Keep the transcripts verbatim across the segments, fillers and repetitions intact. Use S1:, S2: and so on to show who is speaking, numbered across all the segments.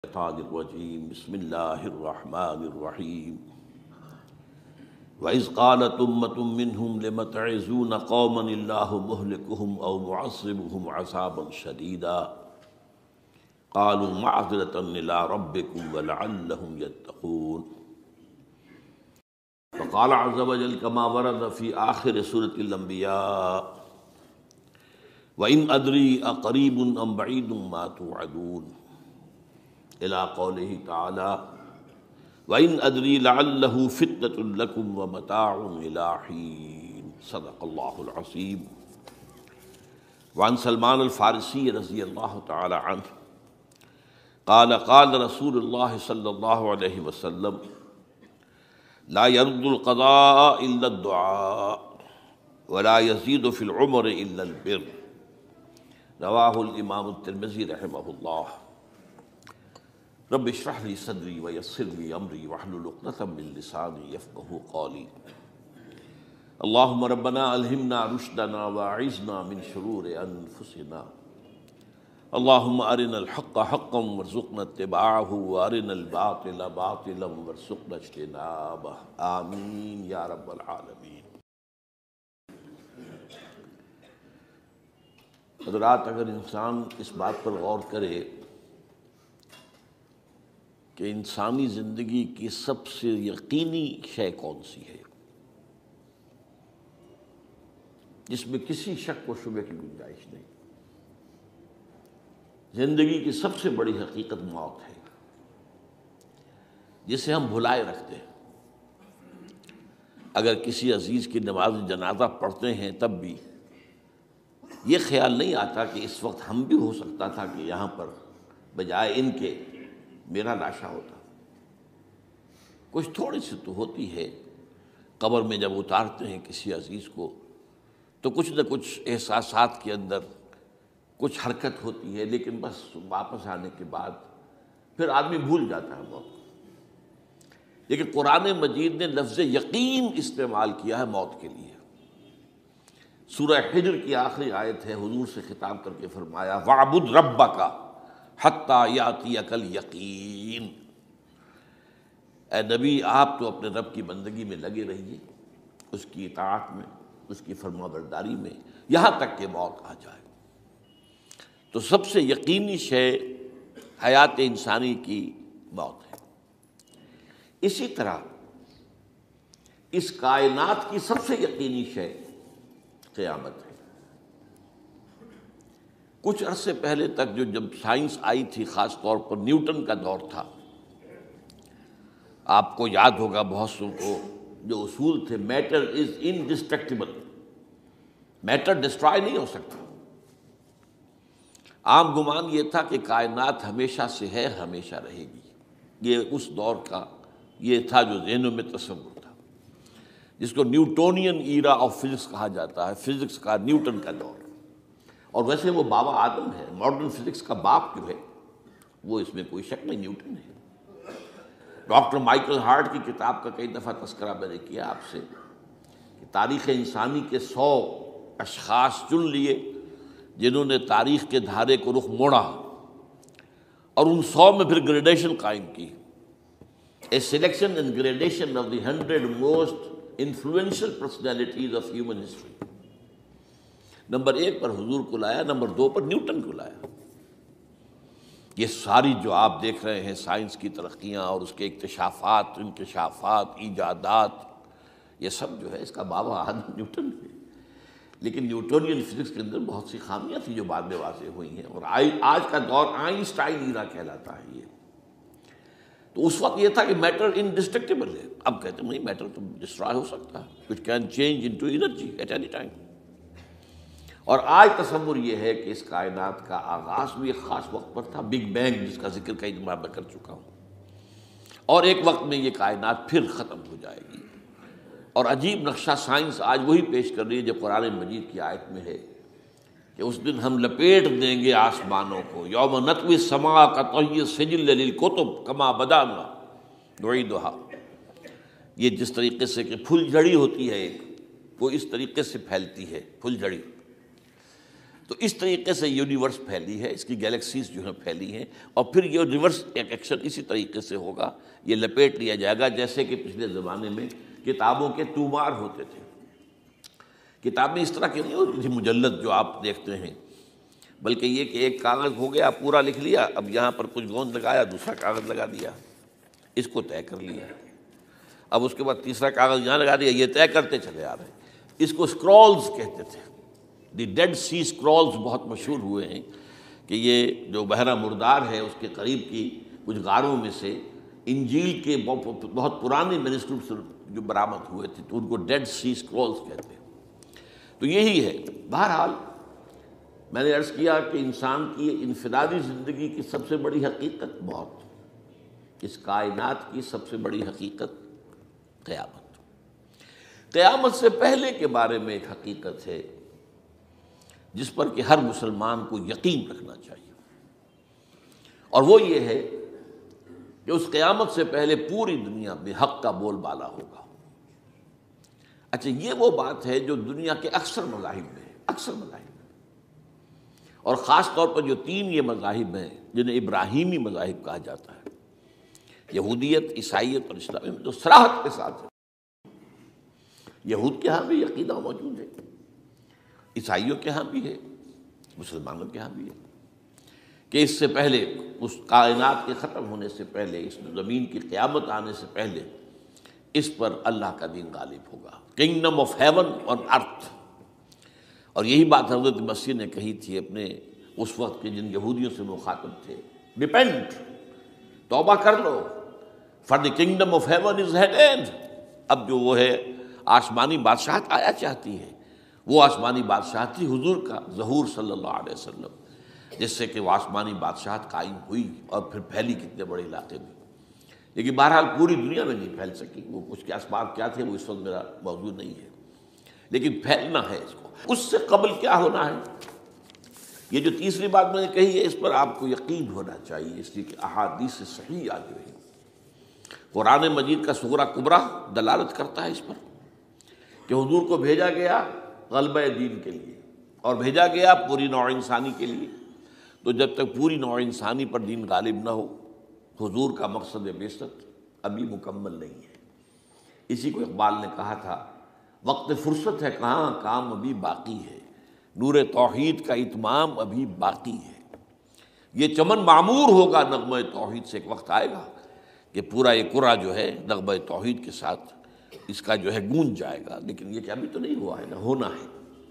S1: الشیطان الرجیم بسم اللہ الرحمن الرحیم وَإِذْ قَالَتْ أُمَّةٌ مِّنْهُمْ لِمَ تَعِظُونَ قَوْمًا اللَّهُ مُهْلِكُهُمْ أَوْ مُعَذِّبُهُمْ عَذَابًا شَدِيدًا قَالُوا مَعْذِرَةً إِلَىٰ رَبِّكُمْ وَلَعَلَّهُمْ يَتَّقُونَ وقال عز وجل كما ورد في آخر سورة الأنبياء وَإِنْ أَدْرِي أَقَرِيبٌ أَمْ بَعِيدٌ مَا تُوعَدُونَ إلى قوله تعالى وَإِنْ أَدْرِي لَعَلَّهُ فِتْنَةٌ لَكُمْ وَمَتَاعٌ إِلَىٰ حِينٍ صدق اللہ العظیم۔ وعن سلمان الفارسی رضی اللہ تعالی عنہ قال قال رسول اللہ صلی اللہ علیہ وسلم لا يرد القضاء إلا الدعاء ولا يزيد في العمر إلا البر رواہ الامام الترمذی رحمہ اللہ۔ رب اشرح لي صدری ویسر لي امری واحلل عقدۃ من لسانی یفقہوا قولی۔ اللہم ربنا الہمنا رشدنا واعذنا من شرور انفسنا۔ اللہم ارنا الحق حقا وارزقنا اتباعہ وارنا الباطل باطلا وارزقنا اجتنابہ، آمین یا رب العالمین۔ حضرات، اگر انسان اس بات پر غور کرے کہ انسانی زندگی کی سب سے یقینی شے کون سی ہے جس میں کسی شک و شبہ کی گنجائش نہیں، زندگی کی سب سے بڑی حقیقت موت ہے جسے ہم بھلائے رکھتے ہیں۔ اگر کسی عزیز کی نماز جنازہ پڑھتے ہیں تب بھی یہ خیال نہیں آتا کہ اس وقت ہم بھی ہو سکتا تھا کہ یہاں پر بجائے ان کے میرا لاشا ہوتا۔ کچھ تھوڑی سی تو ہوتی ہے، قبر میں جب اتارتے ہیں کسی عزیز کو تو کچھ نہ کچھ احساسات کے اندر کچھ حرکت ہوتی ہے، لیکن بس واپس آنے کے بعد پھر آدمی بھول جاتا ہے موت۔ لیکن قرآن مجید نے لفظ یقین استعمال کیا ہے موت کے لیے۔ سورہ حجر کی آخری آیت ہے، حضور سے خطاب کر کے فرمایا وَاعْبُدْ رَبَّكَ حَتَّىٰ يَأْتِيَكَ الْيَقِينُ۔ اے نبی، آپ تو اپنے رب کی بندگی میں لگے رہیے، اس کی اطاعت میں، اس کی فرما برداری میں، یہاں تک کہ موت آ جائے۔ تو سب سے یقینی شے حیات انسانی کی موت ہے۔ اسی طرح اس کائنات کی سب سے یقینی شے قیامت ہے۔ کچھ عرصے پہلے تک جو جب سائنس آئی تھی، خاص طور پر نیوٹن کا دور تھا، آپ کو یاد ہوگا بہت سو کو جو اصول تھے، matter is indestructible, matter destroy نہیں ہو سکتا۔ عام گمان یہ تھا کہ کائنات ہمیشہ سے ہے، ہمیشہ رہے گی۔ یہ اس دور کا یہ تھا جو ذہنوں میں تصور تھا، جس کو نیوٹونین ایرا آف فزکس کہا جاتا ہے، فزکس کا نیوٹن کا دور۔ اور ویسے وہ بابا آدم ہے، ماڈرن فزکس کا باپ جو ہے وہ اس میں کوئی شک نہیں، نیوٹن ہے۔ ڈاکٹر مائیکل ہارٹ کی کتاب کا کئی دفعہ تذکرہ میں نے کیا آپ سے کہ تاریخ انسانی کے سو اشخاص چن لیے جنہوں نے تاریخ کے دھارے کو رخ موڑا، اور ان سو میں پھر گریڈیشن قائم کی، a selection and gradation of the hundred most influential personalities of human history. نمبر ایک پر حضور کو لایا، نمبر دو پر نیوٹن کو لایا۔ یہ ساری جو آپ دیکھ رہے ہیں سائنس کی ترقیاں اور اس کے اکتشافات، انکشافات، ایجادات، یہ سب جو ہے اس کا بابا آدم نیوٹن ہے۔ لیکن نیوٹونین فزکس کے اندر بہت سی خامیاں تھیں جو بعد میں واضح ہوئی ہیں، اور آج کا دور آئنسٹائن ایرا کہلاتا ہے یہ۔ تو اس وقت یہ تھا کہ میٹر انڈسٹرکٹیبل ہے، اب کہتے ہیں نہیں، میٹر تو ڈسٹرائے ہو سکتا ہے، it can change into energy at any time. اور آج تصور یہ ہے کہ اس کائنات کا آغاز بھی ایک خاص وقت پر تھا، بگ بینگ، جس کا ذکر کئی دفعہ میں کر چکا ہوں، اور ایک وقت میں یہ کائنات پھر ختم ہو جائے گی۔ اور عجیب نقشہ سائنس آج وہی پیش کر رہی ہے جو قرآن مجید کی آیت میں ہے کہ اس دن ہم لپیٹ دیں گے آسمانوں کو، یوم نطوی السماء کطی السجل للکتب کما بدانا نعیدھا۔ یہ جس طریقے سے کہ پھل جھڑی ہوتی ہے ایک، وہ اس طریقے سے پھیلتی ہے پھل جھڑی، تو اس طریقے سے یونیورس پھیلی ہے، اس کی گیلیکسیز جو ہیں پھیلی ہیں، اور پھر یہ ریورس ایکشن اسی طریقے سے ہوگا، یہ لپیٹ لیا جائے گا جیسے کہ پچھلے زمانے میں کتابوں کے تومار ہوتے تھے۔ کتابیں اس طرح کی نہیں ہوتی تھی مجلد جو آپ دیکھتے ہیں، بلکہ یہ کہ ایک کاغذ ہو گیا پورا لکھ لیا، اب یہاں پر کچھ گوند لگایا، دوسرا کاغذ لگا دیا، اس کو طے کر لیا، اب اس کے بعد تیسرا کاغذ یہاں لگا دیا، یہ طے کرتے چلے آ رہے ہیں۔ اس کو اسکرولز کہتے تھے، دی ڈیڈ سی اسکرولز بہت مشہور ہوئے ہیں کہ یہ جو بحیرہ مردار ہے اس کے قریب کی کچھ غاروں میں سے انجیل کے بہت پرانے مینuscripts جو برآمد ہوئے تھے تو ان کو ڈیڈ سی اسکرولز کہتے ہیں۔ تو یہی ہے۔ بہرحال میں نے عرض کیا کہ انسان کی انفرادی زندگی کی سب سے بڑی حقیقت موت، اس کائنات کی سب سے بڑی حقیقت قیامت۔ قیامت سے پہلے کے بارے میں ایک حقیقت ہے جس پر کہ ہر مسلمان کو یقین رکھنا چاہیے، اور وہ یہ ہے کہ اس قیامت سے پہلے پوری دنیا میں حق کا بول بالا ہوگا۔ اچھا، یہ وہ بات ہے جو دنیا کے اکثر مذاہب میں ہے، اکثر مذاہب میں، اور خاص طور پر جو تین یہ مذاہب ہیں جنہیں ابراہیمی مذاہب کہا جاتا ہے، یہودیت، عیسائیت اور اسلام میں جو صراحت کے ساتھ ہے۔ یہود کے ہاں بھی عقیدہ موجود ہے، عیسائیوں کے ہاں بھی ہے، مسلمانوں کے ہاں بھی ہے کہ اس سے پہلے، اس کائنات کے ختم ہونے سے پہلے، اس زمین کی قیامت آنے سے پہلے اس پر اللہ کا دین غالب ہوگا، kingdom of heaven on earth. اور یہی بات حضرت مسیح نے کہی تھی اپنے اس وقت کے جن یہودیوں سے مخاطب تھے، ریپینٹ، توبہ کر لو، for the kingdom of heaven is at hand. اب جو وہ ہے آسمانی بادشاہت آیا چاہتی ہے، وہ آسمانی بادشاہت تھی حضور کا ظہور صلی اللہ علیہ وسلم، جس سے کہ وہ آسمانی بادشاہت قائم ہوئی اور پھر پھیلی کتنے بڑے علاقے میں، لیکن بہرحال پوری دنیا میں نہیں پھیل سکی۔ وہ کچھ کے اسباب کیا تھے وہ اس وقت میرا موضوع نہیں ہے، لیکن پھیلنا ہے اس کو۔ اس سے قبل کیا ہونا ہے، یہ جو تیسری بات میں نے کہی ہے اس پر آپ کو یقین ہونا چاہیے، اس لیے کہ احادیث صحیح آئی ہوئی ہے۔ قرآن مجید کا سورہ کبریٰ دلالت کرتا ہے اس پر کہ حضور کو بھیجا گیا غلبہ دین کے لیے، اور بھیجا گیا پوری نوع انسانی کے لیے۔ تو جب تک پوری نوع انسانی پر دین غالب نہ ہو، حضور کا مقصد بعثت ابھی مکمل نہیں ہے۔ اسی کو اقبال نے کہا تھا، وقت فرصت ہے کہاں، کام ابھی باقی ہے، نور توحید کا اتمام ابھی باقی ہے۔ یہ چمن معمور ہوگا نغمہ توحید سے، ایک وقت آئے گا کہ پورا یہ قرآن جو ہے نغمہ توحید کے ساتھ اس کا جو ہے گونج جائے گا، لیکن یہ کہ ابھی تو نہیں ہوا ہے، نہ ہونا ہے۔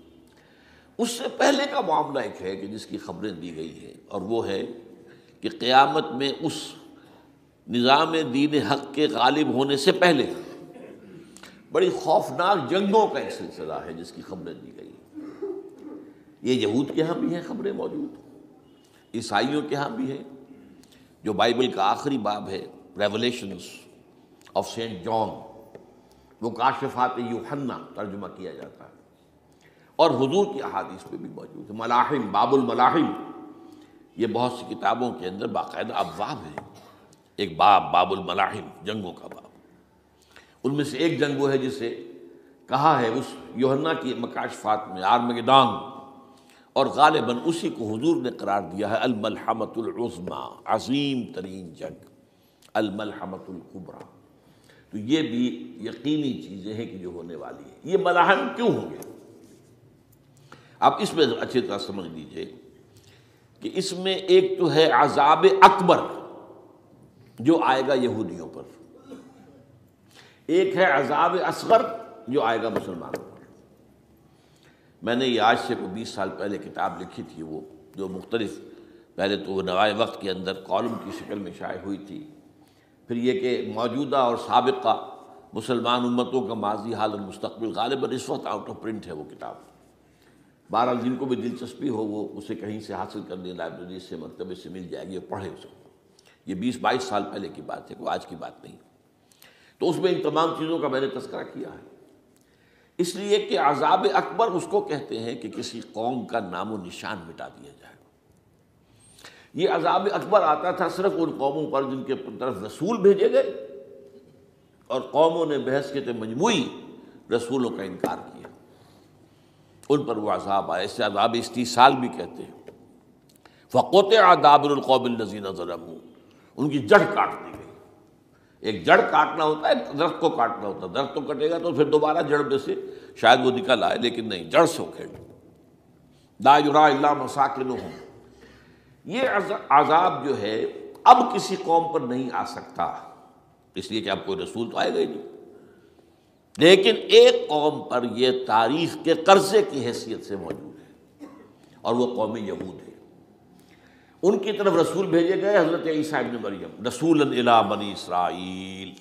S1: اس سے پہلے کا معاملہ ایک ہے کہ جس کی خبریں دی گئی ہیں، اور وہ ہے کہ قیامت میں اس نظام دین حق کے غالب ہونے سے پہلے بڑی خوفناک جنگوں کا ایک سلسلہ ہے جس کی خبریں دی گئی ہیں۔ یہ یہود کے ہاں بھی ہیں خبریں موجود، عیسائیوں کے ہاں بھی ہیں، جو بائبل کا آخری باب ہے ریولیشنز آف سینٹ جان، وہ کاشفات یوحنا ترجمہ کیا جاتا ہے، اور حضور کی احادیث میں بھی موجود ہے۔ ملاحم، باب الملاحم، یہ بہت سی کتابوں کے اندر باقاعدہ ابواب ہیں، ایک باب باب الملاحم، جنگوں کا باب۔ ان میں سے ایک جنگ وہ ہے جسے کہا ہے اس یوحنا کی مکاشفات میں آرمگدان، اور غالباً اسی کو حضور نے قرار دیا ہے الملحمۃ العظمیٰ، عظیم ترین جنگ، الملحمۃ الکبریٰ۔ تو یہ بھی یقینی چیزیں ہیں کہ جو ہونے والی ہیں۔ یہ ملاحم کیوں ہوں گے؟ آپ اس میں اچھی طرح سمجھ لیجئے کہ اس میں ایک تو ہے عذاب اکبر جو آئے گا یہودیوں پر، ایک ہے عذاب اصغر جو آئے گا مسلمانوں پر۔ میں نے یہ آج سے کوئی بیس سال پہلے کتاب لکھی تھی، وہ جو مختلف، پہلے تو وہ نوائے وقت کے اندر کالم کی شکل میں شائع ہوئی تھی، پھر یہ کہ موجودہ اور سابقہ مسلمان امتوں کا ماضی، حال اور مستقبل، غالباً اس وقت آؤٹ آف پرنٹ ہے وہ کتاب۔ بہرحال جن کو بھی دلچسپی ہو وہ اسے کہیں سے حاصل کر لیں، لائبریری سے، مکتبے سے مل جائے گی اور پڑھے اس کو۔ یہ بیس بائیس سال پہلے کی بات ہے، کوئی آج کی بات نہیں۔ تو اس میں ان تمام چیزوں کا میں نے تذکرہ کیا ہے، اس لیے کہ عذاب اکبر اس کو کہتے ہیں کہ کسی قوم کا نام و نشان مٹا دیا جائے۔ یہ عذاب اکبر آتا تھا صرف ان قوموں پر جن کے طرف رسول بھیجے گئے اور قوموں نے بحث کے مجموعی رسولوں کا انکار کیا، ان پر وہ عذاب آیا، اسے عذاب استیصال بھی کہتے ہیں۔ فَقُطِعَ دَابِرُ الْقَوْمِ الَّذِينَ ظَلَمُوا، ان کی جڑ کاٹ دی گئی۔ ایک جڑ کاٹنا ہوتا ہے، درخت کو کاٹنا ہوتا ہے، درخت کو کٹے گا تو پھر دوبارہ جڑ میں سے شاید وہ نکل آئے، لیکن نہیں، جڑ سے اکھیڑ۔ لا یرا الا مساکنہم، یہ عذاب جو ہے اب کسی قوم پر نہیں آ سکتا، اس لیے کہ اب کوئی رسول تو آئے گا ہی نہیں، لیکن ایک قوم پر یہ تاریخ کے قرضے کی حیثیت سے موجود ہے، اور وہ قوم یہود ہے۔ ان کی طرف رسول بھیجے گئے حضرت عیسیٰ ابن مریم، رسولا الی بنی اسرائیل،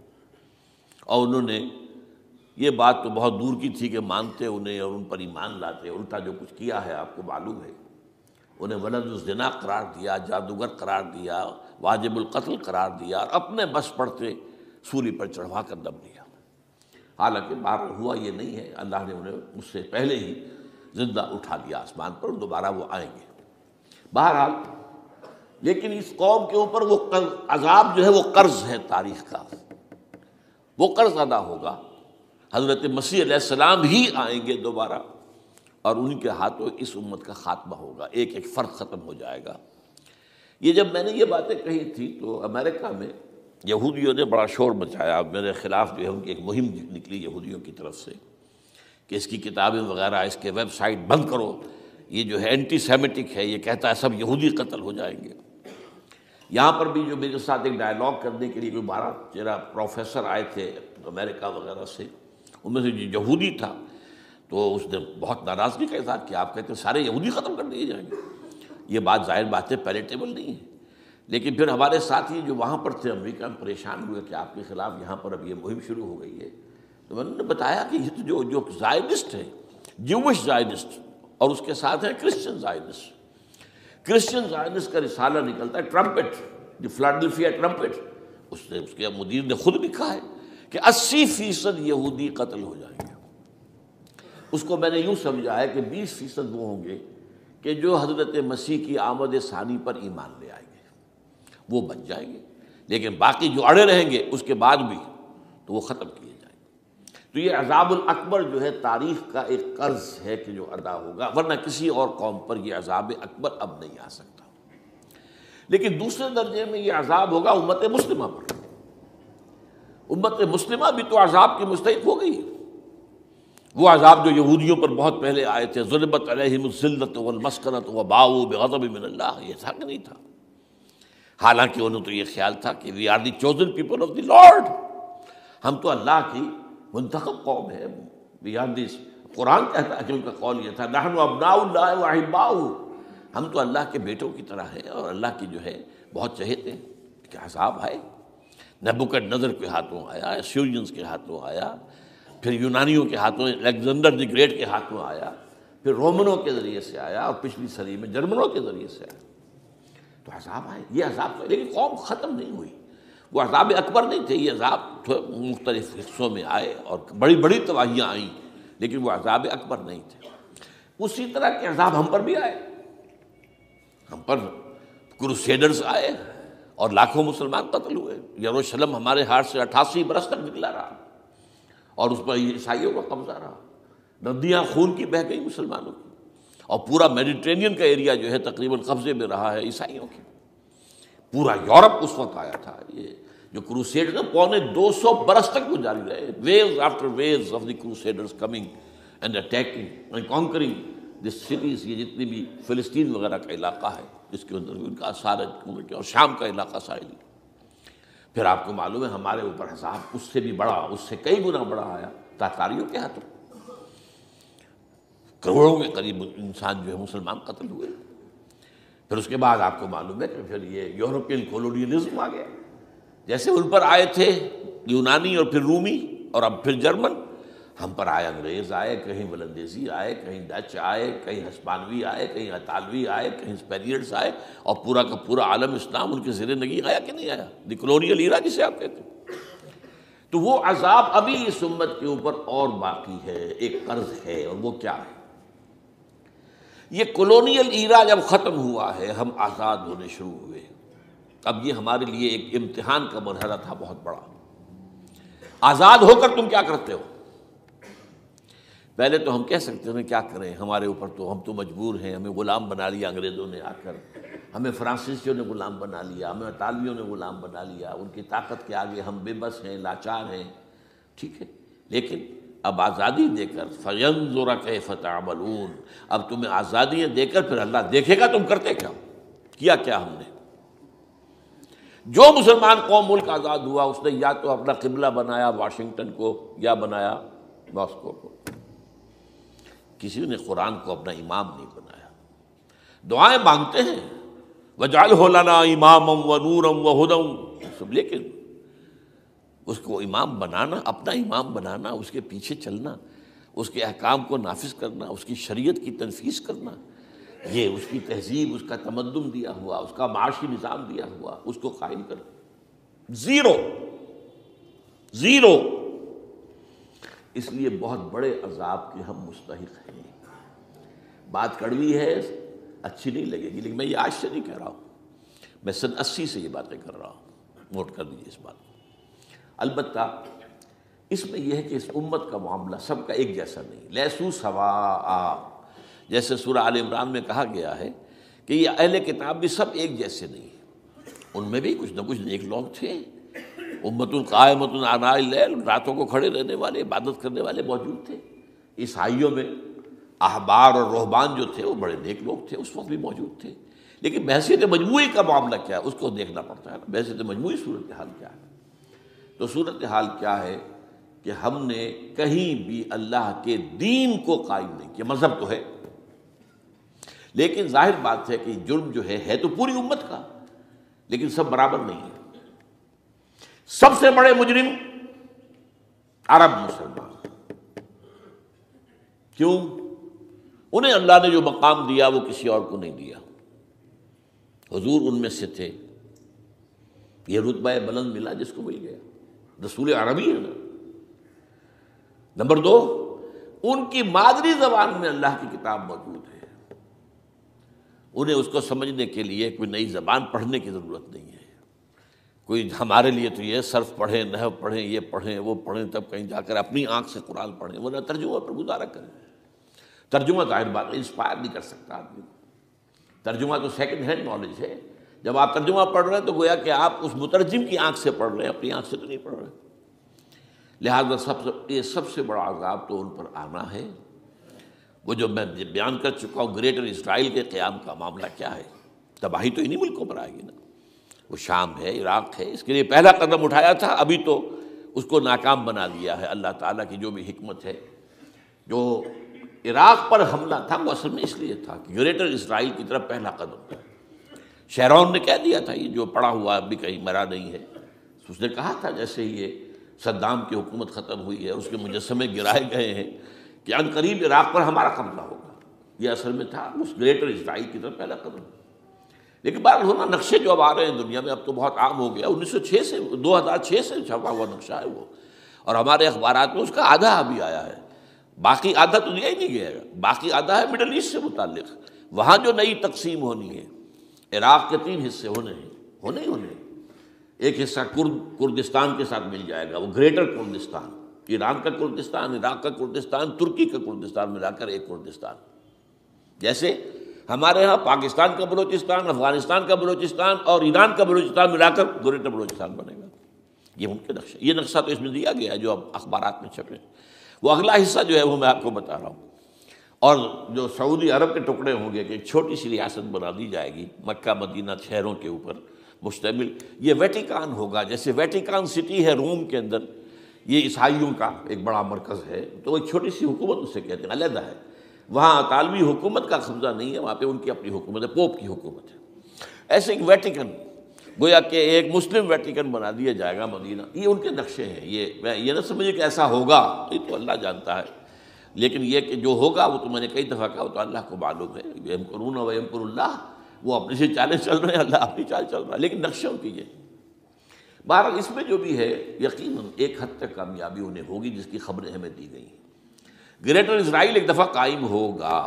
S1: اور انہوں نے یہ بات تو بہت دور کی تھی کہ مانتے انہیں اور ان پر ایمان لاتے، الٹا جو کچھ کیا ہے آپ کو معلوم ہے، انہیں ولد الزنا قرار دیا، جادوگر قرار دیا، واجب القتل قرار دیا، اور اپنے بس پڑتے سولی پر چڑھوا کر دم لیا۔ حالانکہ بہرحال ہوا یہ نہیں ہے، اللہ نے انہیں اس سے پہلے ہی زندہ اٹھا لیا آسمان پر، دوبارہ وہ آئیں گے بہرحال۔ لیکن اس قوم کے اوپر وہ عذاب جو ہے وہ قرض ہے تاریخ کا، وہ قرض ادا ہوگا۔ حضرت مسیح علیہ السلام ہی آئیں گے دوبارہ، اور ان کے ہاتھوں اس امت کا خاتمہ ہوگا، ایک ایک فرد ختم ہو جائے گا۔ یہ جب میں نے یہ باتیں کہی تھی تو امریکہ میں یہودیوں نے بڑا شور مچایا، میرے خلاف جو ہے ان کی ایک مہم نکلی یہودیوں کی طرف سے کہ اس کی کتابیں وغیرہ، اس کے ویب سائٹ بند کرو، یہ جو ہے اینٹی سیمیٹک ہے، یہ کہتا ہے سب یہودی قتل ہو جائیں گے۔ یہاں پر بھی جو میرے ساتھ ایک ڈائلاگ کرنے کے لیے کوئی بارہ تیرہ پروفیسر آئے تھے امریکہ وغیرہ سے، ان میں سے جو یہودی تھا تو اس نے بہت ناراضگی کا اظہار کیا، آپ کہتے ہیں سارے یہودی ختم کر دیے جائیں گے، یہ بات ظاہر بات ہے پیلیٹیبل نہیں ہے۔ لیکن پھر ہمارے ساتھی جو وہاں پر تھے امریکہ میں پریشان ہوئے کہ آپ کے خلاف یہاں پر اب یہ مہم شروع ہو گئی ہے، تو میں نے بتایا کہ یہ تو جو جو زائنسٹ ہے، جوش زائنسٹ، اور اس کے ساتھ ہے کرسچن زائنسٹ۔ کرسچن زائنسٹ کا رسالہ نکلتا ہے ٹرمپٹ، دی فلاڈلفیا ٹرمپٹ، اس نے اس کے مدیر نے خود لکھا ہے کہ اسی فیصد یہودی قتل ہو جائیں گے۔ اس کو میں نے یوں سمجھا ہے کہ بیس فیصد وہ ہوں گے کہ جو حضرت مسیح کی آمد ثانی پر ایمان لے آئیں گے، وہ بچ جائیں گے، لیکن باقی جو اڑے رہیں گے اس کے بعد بھی تو وہ ختم کیے جائیں گے۔ تو یہ عذاب الاکبر جو ہے تاریخ کا ایک قرض ہے کہ جو ادا ہوگا، ورنہ کسی اور قوم پر یہ عذاب اکبر اب نہیں آ سکتا۔ لیکن دوسرے درجے میں یہ عذاب ہوگا امت مسلمہ پر۔ امت مسلمہ بھی تو عذاب کی مستحق ہو گئی، وہ عذاب جو یہودیوں پر بہت پہلے آئے تھے، ضربت علیہم الذلۃ والمسکنۃ وباؤوا بغضب من اللہ، یہ تھا کہ نہیں تھا؟ حالانکہ انہوں تو یہ خیال تھا کہ we are the chosen people of the Lord, ہم تو اللہ کی منتخب قوم ہے، وی آر دی، قرآن کہتا ہے کہ ان کا قول یہ تھا نحن ابناء اللہ واحباؤہ، ہم تو اللہ کے بیٹوں کی طرح ہیں اور اللہ کی جو ہے بہت چہیتے ہیں۔ کہ عذاب آئے، نبوکڈنضر کے ہاتھوں آیا، اسیرینز کے ہاتھوں آیا، پھر یونانیوں کے ہاتھوں، الیگزینڈر دی گریٹ کے ہاتھوں آیا، پھر رومنوں کے ذریعے سے آیا، اور پچھلی صدی میں جرمنوں کے ذریعے سے آیا۔ تو عذاب آئے، یہ عذاب تو، لیکن قوم ختم نہیں ہوئی، وہ عذاب اکبر نہیں تھے، یہ عذاب مختلف حصوں میں آئے اور بڑی بڑی تباہیاں آئیں، لیکن وہ عذاب اکبر نہیں تھے۔ اسی طرح کے عذاب ہم پر بھی آئے، ہم پر کروسیڈرز آئے اور لاکھوں مسلمان قتل ہوئے۔ یروشلم ہمارے ہاتھ سے اٹھاسی برس تک نکلا رہا، اور اس پر عیسائیوں کا قبضہ رہا، ندیاں خون کی بہہ گئی مسلمانوں کی، اور پورا میڈیٹرینین کا ایریا جو ہے تقریباً قبضے میں رہا ہے عیسائیوں کے۔ پورا یورپ اس وقت آیا تھا، یہ جو کروسیڈ پونے دو سو برس تک وہ جاری رہے، waves after waves of the crusaders coming and attacking and conquering the cities, یہ جتنی بھی فلسطین وغیرہ کا علاقہ ہے جس کے اندر بھی ان کا اثار ہے، اور شام کا علاقہ ساحلی۔ پھر آپ کو معلوم ہے ہمارے اوپر عذاب اس سے بھی بڑا، اس سے کئی گنا بڑا آیا تاتاریوں کے ہاتھوں، کروڑوں کے قریب انسان جو ہے مسلمان قتل ہوئے۔ پھر اس کے بعد آپ کو معلوم ہے کہ پھر یہ یورپین کولونیلزم آ گیا، جیسے ان پر آئے تھے یونانی اور پھر رومی اور اب پھر جرمن، ہم پر آئے انگریز آئے، کہیں ولندیزی آئے، کہیں ڈچ آئے، کہیں ہسپانوی آئے، کہیں اطالوی آئے، کہیں اسپینیئرز آئے، اور پورا کا پورا عالم اسلام ان کے زیر نگی آیا کہ نہیں آیا، دی کلونیل ایرا جسے آپ کہتے ہیں۔ تو وہ عذاب ابھی اس امت کے اوپر اور باقی ہے، ایک قرض ہے، اور وہ کیا ہے؟ یہ کلونیل ایرا جب ختم ہوا ہے، ہم آزاد ہونے شروع ہوئے، اب یہ ہمارے لیے ایک امتحان کا مرحلہ تھا بہت بڑا۔ آزاد ہو کر تم کیا کرتے ہو؟ پہلے تو ہم کہہ سکتے ہیں کیا کریں، ہمارے اوپر تو ہم تو مجبور ہیں، ہمیں غلام بنا لیا انگریزوں نے آ کر، ہمیں فرانسیسیوں نے غلام بنا لیا، ہمیں اطالویوں نے غلام بنا لیا، ان کی طاقت کے آگے ہم بے بس ہیں، لاچار ہیں. ٹھیک ہے، لیکن اب آزادی دے کر فَيَنظُرَ كَيْفَ تَعْمَلُونَ، اب تمہیں آزادیاں دے کر پھر اللہ دیکھے گا تم کرتے کیا، کیا کیا ہم نے. جو مسلمان قوم ملک آزاد ہوا اس نے یا تو اپنا قبلہ بنایا واشنگٹن کو یا بنایا ماسکو کو، کسی نے قرآن کو اپنا امام نہیں بنایا. دعائیں مانگتے ہیں وَاجْعَلْهُ لَنَا إِمَامًا وَنُورًا وَهُدًى سب، لیکن اس کو امام بنانا، اپنا امام بنانا، اس کے پیچھے چلنا، اس کے احکام کو نافذ کرنا، اس کی شریعت کی تنفیذ کرنا، یہ اس کی تہذیب، اس کا تمدن دیا ہوا، اس کا معاشی نظام دیا ہوا، اس کو قائم کرنا، زیرو زیرو. اس لیے بہت بڑے عذاب کے ہم مستحق ہیں. بات کڑوی ہے، اچھی نہیں لگے گی، لیکن میں یہ آج سے نہیں کہہ رہا ہوں، میں سن اسی سے یہ باتیں کر رہا ہوں. نوٹ کر دیجیے اس بات کو. البتہ اس میں یہ ہے کہ اس امت کا معاملہ سب کا ایک جیسا نہیں، لیسو سواء، جیسے سورہ آل عمران میں کہا گیا ہے کہ یہ اہل کتاب بھی سب ایک جیسے نہیں ہیں، ان میں بھی کچھ نہ کچھ نیک لوگ تھے. امت قائمۃ آناء اللیل، راتوں کو کھڑے رہنے والے، عبادت کرنے والے موجود تھے. عیسائیوں میں احبار اور رہبان جو تھے وہ بڑے نیک لوگ تھے، اس وقت بھی موجود تھے. لیکن بحثیت مجموعی کا معاملہ کیا ہے اس کو دیکھنا پڑتا ہے نا، بحثیت مجموعی صورتحال کیا ہے. تو صورتحال کیا ہے کہ ہم نے کہیں بھی اللہ کے دین کو قائم نہیں کیا. مذہب تو ہے، لیکن ظاہر بات ہے کہ جرم جو ہے ہے تو پوری امت کا، لیکن سب برابر نہیں ہے. سب سے بڑے مجرم عرب مسلمان. کیوں؟ انہیں اللہ نے جو مقام دیا وہ کسی اور کو نہیں دیا. حضور ان میں سے تھے، یہ رتبہ بلند ملا جس کو مل گیا، رسول عربی ہے نا. نمبر دو، ان کی مادری زبان میں اللہ کی کتاب موجود ہے، انہیں اس کو سمجھنے کے لیے کوئی نئی زبان پڑھنے کی ضرورت نہیں ہے. کوئی ہمارے لیے تو یہ صرف پڑھیں، نحو پڑھیں، یہ پڑھیں، وہ پڑھیں، تب کہیں جا کر اپنی آنکھ سے قرآن پڑھیں، ورنہ ترجمہ پر گزارا کریں. ترجمہ ظاہر بات انسپائر نہیں کر سکتا آدمی. ترجمہ تو سیکنڈ ہینڈ نالج ہے. جب آپ ترجمہ پڑھ رہے ہیں تو گویا کہ آپ اس مترجم کی آنکھ سے پڑھ رہے ہیں، اپنی آنکھ سے تو نہیں پڑھ رہے. لہٰذا سب سے یہ سب سے بڑا عذاب تو ان پر آنا ہے. وہ جو میں بیان کر چکا ہوں گریٹر اسرائیل کے قیام کا معاملہ کیا ہے، تباہی تو انہی ملکوں پر آئے گی نا. وہ شام ہے، عراق ہے، اس کے لیے پہلا قدم اٹھایا تھا، ابھی تو اس کو ناکام بنا دیا ہے. اللہ تعالیٰ کی جو بھی حکمت ہے. جو عراق پر حملہ تھا وہ اصل میں اس لیے تھا کہ گریٹر اسرائیل کی طرف پہلا قدم تھا. شیرون نے کہہ دیا تھا، یہ جو پڑا ہوا ابھی کہیں مرا نہیں ہے، اس نے کہا تھا جیسے ہی یہ صدام کی حکومت ختم ہوئی ہے، اس کے مجسمے گرائے گئے ہیں کہ ان قریب عراق پر ہمارا قبضہ ہوگا. یہ اصل میں تھا اس گریٹر اسرائیل کی طرف پہلا قدم. لیکن بہرحال ہونا نقشے جو اب آ رہے ہیں دنیا میں، اب تو بہت عام ہو گیا. انیس سو چھ سے دو ہزار چھ سے چھپا ہوا نقشہ ہے وہ، اور ہمارے اخبارات میں اس کا آدھا ابھی آیا ہے، باقی آدھا تو دیا ہی نہیں گیا. باقی آدھا ہے مڈل ایسٹ سے متعلق. وہاں جو نئی تقسیم ہونی ہے، عراق کے تین حصے ہونے ہیں، ہونے ہی ہونے. ایک حصہ کرد کردستان کے ساتھ مل جائے گا، وہ گریٹر کردستان، ایران کا کردستان، عراق کا کردستان، ترکی کا کردستان ملا کر ایک کردستان. جیسے ہمارے ہاں پاکستان کا بلوچستان، افغانستان کا بلوچستان اور ایران کا بلوچستان ملا کر گریٹر بلوچستان بنے گا. یہ ان کے نقشہ، یہ نقشہ تو اس میں دیا گیا ہے جو اب اخبارات میں چھپے. وہ اگلا حصہ جو ہے وہ میں آپ کو بتا رہا ہوں. اور جو سعودی عرب کے ٹکڑے ہوں گے کہ ایک چھوٹی سی ریاست بنا دی جائے گی مکہ مدینہ شہروں کے اوپر مشتمل. یہ ویٹیکان ہوگا، جیسے ویٹیکان سٹی ہے روم کے اندر، یہ عیسائیوں کا ایک بڑا مرکز ہے. تو وہ ایک چھوٹی سی حکومت اسے کہتے ہیں، علیحدہ ہے. وہاں اطالوی حکومت کا قبضہ نہیں ہے، وہاں پہ ان کی اپنی حکومت ہے، پوپ کی حکومت ہے. ایسے ایک ویٹیکن، گویا کہ ایک مسلم ویٹیکن بنا دیا جائے گا مدینہ. یہ ان کے نقشے ہیں. یہ میں یہ نہ سمجھے کہ ایسا ہوگا، یہ تو اللہ جانتا ہے. لیکن یہ کہ جو ہوگا وہ تو میں نے کئی دفعہ کہا، وہ تو اللہ کو معلوم ہے. یمکرون و یمکر اللہ، وہ اپنی سے چالیں چل رہے ہیں، اللہ اپنی چال چل رہا ہے. لیکن نقشوں کی یہ بہرحال اس میں جو بھی ہے یقیناً ایک حد تک کامیابی انہیں ہوگی جس کی خبریں ہمیں دی گئی ہیں. گریٹر اسرائیل ایک دفعہ قائم ہوگا،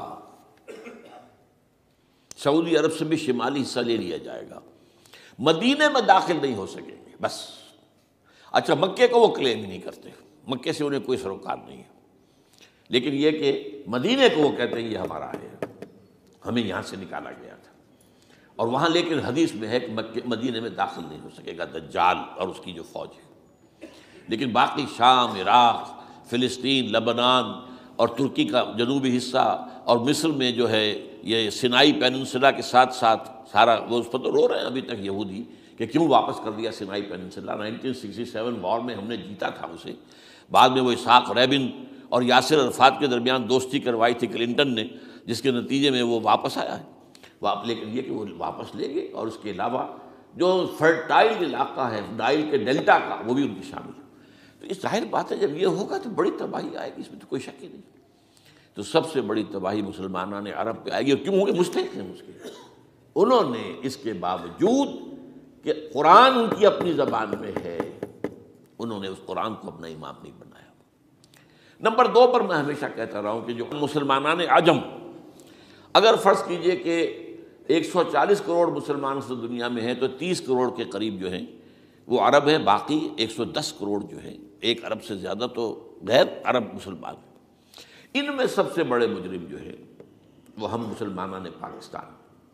S1: سعودی عرب سے بھی شمالی حصہ لے لیا جائے گا، مدینے میں داخل نہیں ہو سکیں گے بس. اچھا، مکے کو وہ کلیم ہی نہیں کرتے، مکے سے انہیں کوئی سروکار نہیں ہے. لیکن یہ کہ مدینے کو وہ کہتے ہیں یہ ہمارا ہے، ہمیں یہاں سے نکالا گیا تھا، اور وہاں لیکن حدیث میں ہے کہ مکہ مدینے میں داخل نہیں ہو سکے گا دجال اور اس کی جو فوج ہے، لیکن باقی شام، عراق، فلسطین، لبنان اور ترکی کا جنوبی حصہ اور مصر میں جو ہے یہ سینائی پیننسلا کے ساتھ ساتھ سارا، وہ اس پر تو رو رہے ہیں ابھی تک یہودی کہ کیوں واپس کر دیا Sinai peninsula, nineteen sixty seven war میں ہم نے جیتا تھا اسے، بعد میں وہ اسحاق ریبن اور یاسر عرفات کے درمیان دوستی کروائی تھی کلنٹن نے، جس کے نتیجے میں وہ واپس آیا ہے واپس، لیکن یہ کہ وہ واپس لے گئے، اور اس کے علاوہ جو فرٹائل علاقہ ہے نائل کے ڈیلٹا کا وہ بھی ان کی شامل ہے۔ تو اس ظاہر بات ہے جب یہ ہوگا تو بڑی تباہی آئے گی، اس میں تو کوئی شک ہی نہیں۔ تو سب سے بڑی تباہی مسلمانان عرب پہ آئے گی، اور کیوں ہوگی؟ مستحق ہیں اس کے، انہوں نے اس کے باوجود کہ قرآن ان کی اپنی زبان میں ہے، انہوں نے اس قرآن کو اپنا امام نہیں بنایا۔ نمبر دو پر میں ہمیشہ کہتا رہا ہوں کہ جو مسلمانان عجم، اگر فرض کیجئے کہ ایک سو چالیس کروڑ مسلمان سے دنیا میں ہیں تو تیس کروڑ کے قریب جو ہیں وہ عرب ہیں، باقی ایک سو دس کروڑ جو ہیں، ایک ارب سے زیادہ تو غیر عرب مسلمان ہیں۔ ان میں سب سے بڑے مجرم جو ہے وہ ہم مسلمانوں نے پاکستان،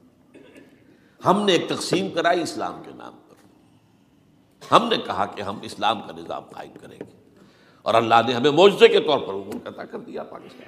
S1: ہم نے ایک تقسیم کرائی اسلام کے نام پر، ہم نے کہا کہ ہم اسلام کا نظام قائم کریں گے، اور اللہ نے ہمیں معجزے کے طور پر ملک عطا کر دیا پاکستان۔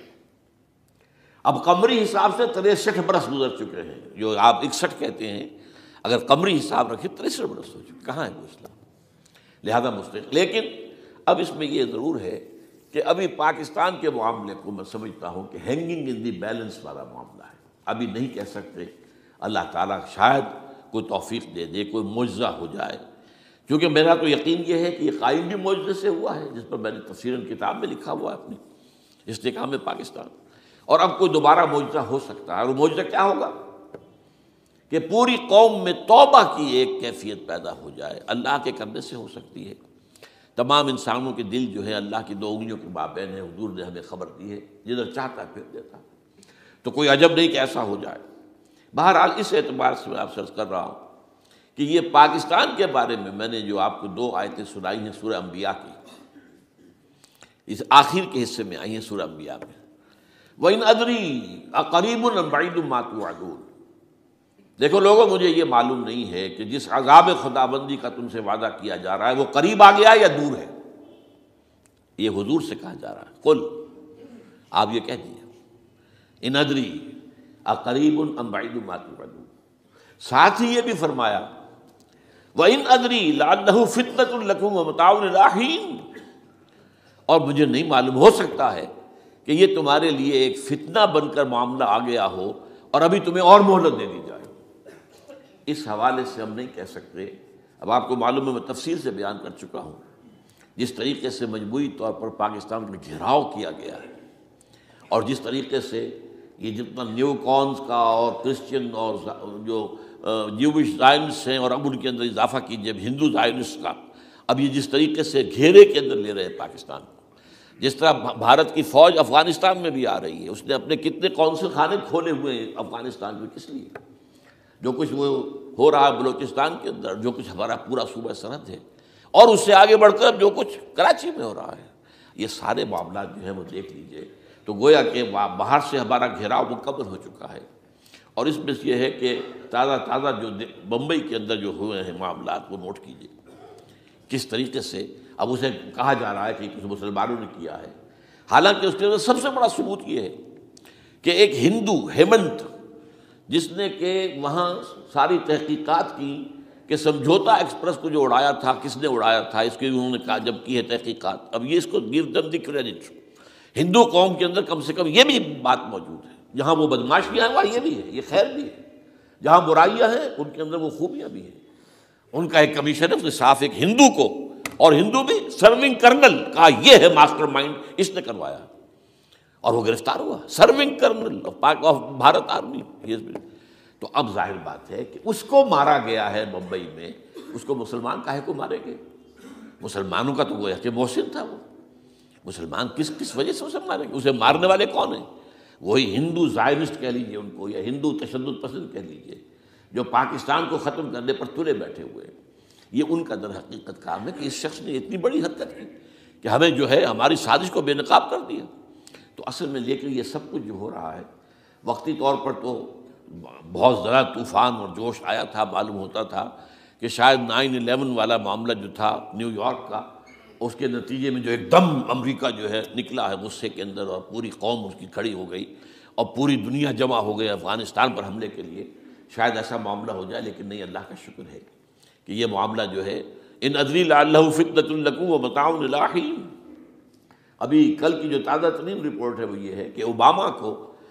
S1: اب قمری حساب سے تریسٹھ برس گزر چکے ہیں، جو آپ اکسٹھ کہتے ہیں، اگر قمری حساب رکھیں تریسٹھ برس ہو چکے، کہاں ہے وہ اسلام؟ لہذا مستحق۔ لیکن اب اس میں یہ ضرور ہے کہ ابھی پاکستان کے معاملے کو میں سمجھتا ہوں کہ ہینگنگ ان دی بیلنس والا معاملہ ہے، ابھی نہیں کہہ سکتے، اللہ تعالیٰ شاید کوئی توفیق دے دے، کوئی معجزہ ہو جائے، کیونکہ میرا تو یقین یہ ہے کہ یہ قائم بھی معجزے سے ہوا ہے، جس پر میں نے تفسیراً کتاب میں لکھا ہوا ہے اپنی استحکام پاکستان، اور اب کوئی دوبارہ معجزہ ہو سکتا ہے، اور وہ معجزہ کیا ہوگا کہ پوری قوم میں توبہ کی ایک کیفیت پیدا ہو جائے، اللہ کے کرنے سے ہو سکتی ہے۔ تمام انسانوں کے دل جو ہے اللہ کی دو انگلیوں کے مابین ہے، حضور نے ہمیں خبر دی ہے، جدھر چاہتا ہے پھر دیتا، تو کوئی عجب نہیں کہ ایسا ہو جائے۔ بہرحال اس اعتبار سے میں آپ سے عرض کر رہا ہوں کہ یہ پاکستان کے بارے میں میں نے جو آپ کو دو آیتیں سنائی ہیں سورہ انبیاء کی، اس آخر کے حصے میں آئی ہیں سورہ انبیاء میں، وَإِنْ أَدْرِي أَقَرِيبٌ أَمْ بَعِيدٌ مَا تُوعَدُونَ۔ دیکھو لوگوں، مجھے یہ معلوم نہیں ہے کہ جس عذاب خداوندی کا تم سے وعدہ کیا جا رہا ہے وہ قریب آ گیا یا دور ہے۔ یہ حضور سے کہا جا رہا ہے، قل، آپ یہ کہہ دیجیے، ان ادری اقریب ام بعید ما توعدون۔ ساتھ ہی یہ بھی فرمایا وَإِنْ أَدْرِي لَعَلَّهُ فِتْنَةٌ لَكُمْ وَمَتَاعٌ إِلَىٰ حِينٍ، اور مجھے نہیں معلوم، ہو سکتا ہے کہ یہ تمہارے لیے ایک فتنہ بن کر معاملہ آ گیا ہو اور ابھی تمہیں اور مہلت دے دی جائے۔ اس حوالے سے ہم نہیں کہہ سکتے، اب آپ کو معلوم ہے میں تفصیل سے بیان کر چکا ہوں جس طریقے سے مجموعی طور پر پاکستان میں گھیراؤ کیا گیا ہے، اور جس طریقے سے یہ جتنا نیو کونز کا اور کرسچن اور جو جیوش زائنس ہیں، اور اب ان کے اندر اضافہ کیجیے ہندو زائنس کا، اب یہ جس طریقے سے گھیرے کے اندر لے رہے ہیں پاکستان کو، جس طرح بھارت کی فوج افغانستان میں بھی آ رہی ہے، اس نے اپنے کتنے قونصل خانے کھولے ہوئے ہیں افغانستان میں، کس لیے؟ جو کچھ وہ ہو رہا ہے بلوچستان کے اندر، جو کچھ ہمارا پورا صوبہ سرحد ہے، اور اس سے آگے بڑھ کر جو کچھ کراچی میں ہو رہا ہے، یہ سارے معاملات جو ہیں وہ دیکھ لیجئے تو گویا کہ باہر سے ہمارا گھیراؤ مکمل ہو چکا ہے، اور اس میں یہ ہے کہ تازہ تازہ جو بمبئی کے اندر جو ہوئے ہیں معاملات وہ نوٹ کیجئے، کس طریقے سے اب اسے کہا جا رہا ہے کہ کچھ مسلمانوں نے کیا ہے، حالانکہ اس کے اندر سب سے بڑا ثبوت یہ ہے کہ ایک ہندو ہیمنت، جس نے کہ وہاں ساری تحقیقات کی کہ سمجھوتا ایکسپریس کو جو اڑایا تھا کس نے اڑایا تھا، اس کی انہوں نے کہا جب کی ہے تحقیقات، اب یہ اس کو گیو دم دی کریڈٹ، ہندو قوم کے اندر کم سے کم یہ بھی بات موجود ہے، جہاں وہ بدماشیاں ہیں وہاں یہ بھی ہے، یہ خیر بھی ہے، جہاں برائیاں ہیں ان کے اندر وہ خوبیاں بھی ہیں۔ ان کا ایک کمیشن ہے، اس نے صاف ایک ہندو کو، اور ہندو بھی سرونگ کرنل کہا یہ ہے ماسٹر مائنڈ، اس نے کروایا، اور وہ گرفتار ہوا، serving colonel of Bharat army. تو اب ظاہر بات ہے کہ اس کو مارا گیا ہے ممبئی میں، اس کو مسلمان کاہے کو مارے گئے؟ مسلمانوں کا تو وہ کہ محسن تھا، وہ مسلمان کس کس وجہ سے اسے مارے گئے؟ اسے مارنے والے کون ہیں؟ وہی ہندو زائنسٹ کہہ لیجیے ان کو، یا ہندو تشدد پسند کہہ لیجیے، جو پاکستان کو ختم کرنے پر تلے بیٹھے ہوئے۔ یہ ان کا در حقیقت کام ہے کہ اس شخص نے اتنی بڑی حرکت کی کہ ہمیں جو ہے ہماری سازش کو بے نقاب کر دیا۔ تو اصل میں لیکن یہ سب کچھ جو ہو رہا ہے وقتی طور پر تو بہت زیادہ طوفان اور جوش آیا تھا، معلوم ہوتا تھا کہ شاید نائن الیون والا معاملہ جو تھا نیو یارک کا، اس کے نتیجے میں جو ایک دم امریکہ جو ہے نکلا ہے غصے کے اندر، اور پوری قوم اس کی کھڑی ہو گئی اور پوری دنیا جمع ہو گئی افغانستان پر حملے کے لیے، شاید ایسا معاملہ ہو جائے. لیکن نہیں، اللہ کا شکر ہے کہ یہ معاملہ جو ہے ان ادری لعلہ فتنۃ لکم ومتاع الی حین. ابھی کل کی جو تازہ ترین رپورٹ ہے وہ یہ ہے کہ اوباما کو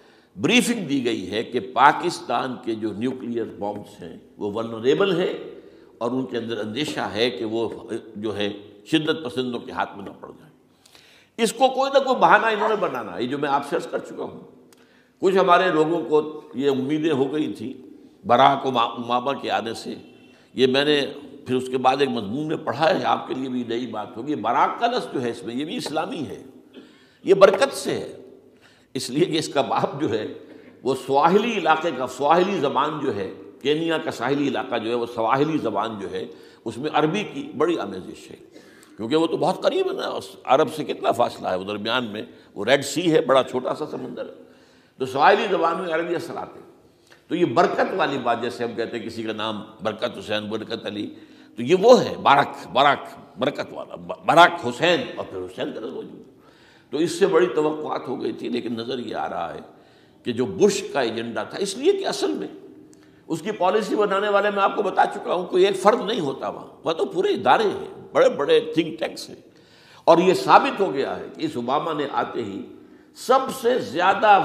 S1: بریفنگ دی گئی ہے کہ پاکستان کے جو نیوکلیئر بامبس ہیں وہ ولنریبل ہیں، اور ان کے اندر اندیشہ ہے کہ وہ جو ہے شدت پسندوں کے ہاتھ میں نہ پڑ جائیں. اس کو کوئی نہ کوئی بہانہ انہوں نے بنانا، یہ جو میں آپ سے عرض کر چکا ہوں. کچھ ہمارے لوگوں کو یہ امیدیں ہو گئی تھی براک اوباما کے آنے سے. یہ میں نے پھر اس کے بعد ایک مضمون میں پڑھا ہے، آپ کے لیے بھی نئی بات ہوگی. براک کا لفظ جو ہے اس میں یہ بھی اسلامی ہے، یہ برکت سے ہے، اس لیے کہ اس کا باپ جو ہے وہ سواحلی علاقے کا، سواحلی زبان جو ہے کینیا کا ساحلی علاقہ جو ہے وہ سواحلی زبان جو ہے اس میں عربی کی بڑی آمیزش ہے، کیونکہ وہ تو بہت قریب ہے نا، عرب سے کتنا فاصلہ ہے، وہ درمیان میں وہ ریڈ سی ہے، بڑا چھوٹا سا سمندر ہے، تو سواحلی زبان میں عربی اثرات ہیں. تو یہ برکت والی بات، جیسے ہم کہتے ہیں کسی کا نام برکت حسین، برکت علی، تو یہ وہ ہے بارک، بارک برکت والا، براک حسین اور پھر حسین کا لفظ. تو اس سے بڑی توقعات ہو گئی تھی، لیکن نظر یہ آ رہا ہے کہ جو بش کا ایجنڈا تھا، اس لیے کہ اصل میں اس کی پالیسی بنانے والے میں آپ کو بتا چکا ہوں کوئی ایک فرد نہیں ہوتا وہاں، وہ تو پورے ادارے ہیں، بڑے بڑے تھنک ٹینکس ہیں. اور یہ ثابت ہو گیا ہے کہ اس اوباما نے آتے ہی سب سے زیادہ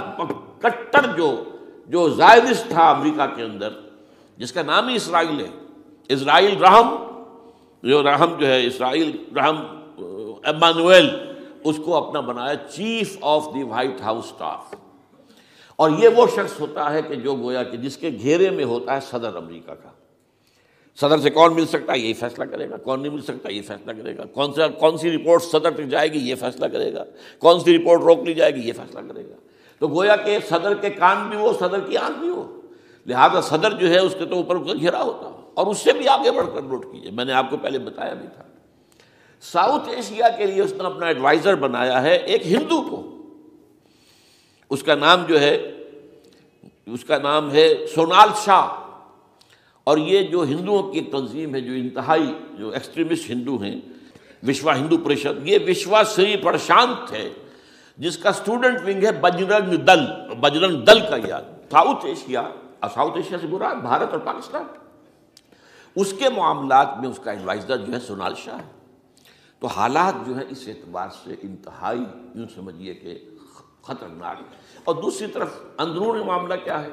S1: کٹر جو جو زائدست تھا امریکہ کے اندر، جس کا نام ہی اسرائیل ہے، اسرائیل رحم، جو رحم جو ہے اسرائیل رحم ایمانویل، اس کو اپنا بنایا chief of the White House staff. اور یہ وہ شخص ہوتا ہے کہ جو گویا کہ جس کے گھیرے میں ہوتا ہے صدر امریکہ کا. صدر سے کون مل سکتا ہے یہی فیصلہ کرے گا، کون نہیں مل سکتا یہ فیصلہ کرے گا، کون سا کون سی رپورٹ صدر تک جائے گی یہ فیصلہ کرے گا، کون سی رپورٹ روک لی جائے گی یہ فیصلہ کرے گا. تو گویا کہ صدر کے کان بھی ہو، صدر کی آنکھ بھی ہو، لہذا صدر جو ہے اس کے تو اوپر گھیرا ہوتا ہو. اور اس سے بھی آگے بڑھ کر نوٹ کیجیے، میں نے آپ کو پہلے بتایا بھی تھا، ساؤتھ ایشیا کے لیے اس نے اپنا ایڈوائزر بنایا ہے ایک ہندو کو. اس کا نام جو ہے اس کا نام ہے سونال شاہ. اور یہ جو ہندوؤں کی ایک تنظیم ہے جو انتہائی جو ایکسٹریمسٹ ہندو ہیں، وشوا ہندو پریشد، یہ وشوا سری پرشانت ہے جس کا اسٹوڈنٹ ونگ ہے بجرنگ دل. بجرنگ دل کا یاد ساؤتھ ایشیا، ساؤتھ ایشیا سے برا بھارت اور پاکستان، اس کے معاملات میں اس کا ایڈوائزر جو ہے سونال شاہ ہے. تو حالات جو ہے اس اعتبار سے انتہائی یوں سمجھیے کہ خطرناک. اور دوسری طرف اندرون معاملہ کیا ہے؟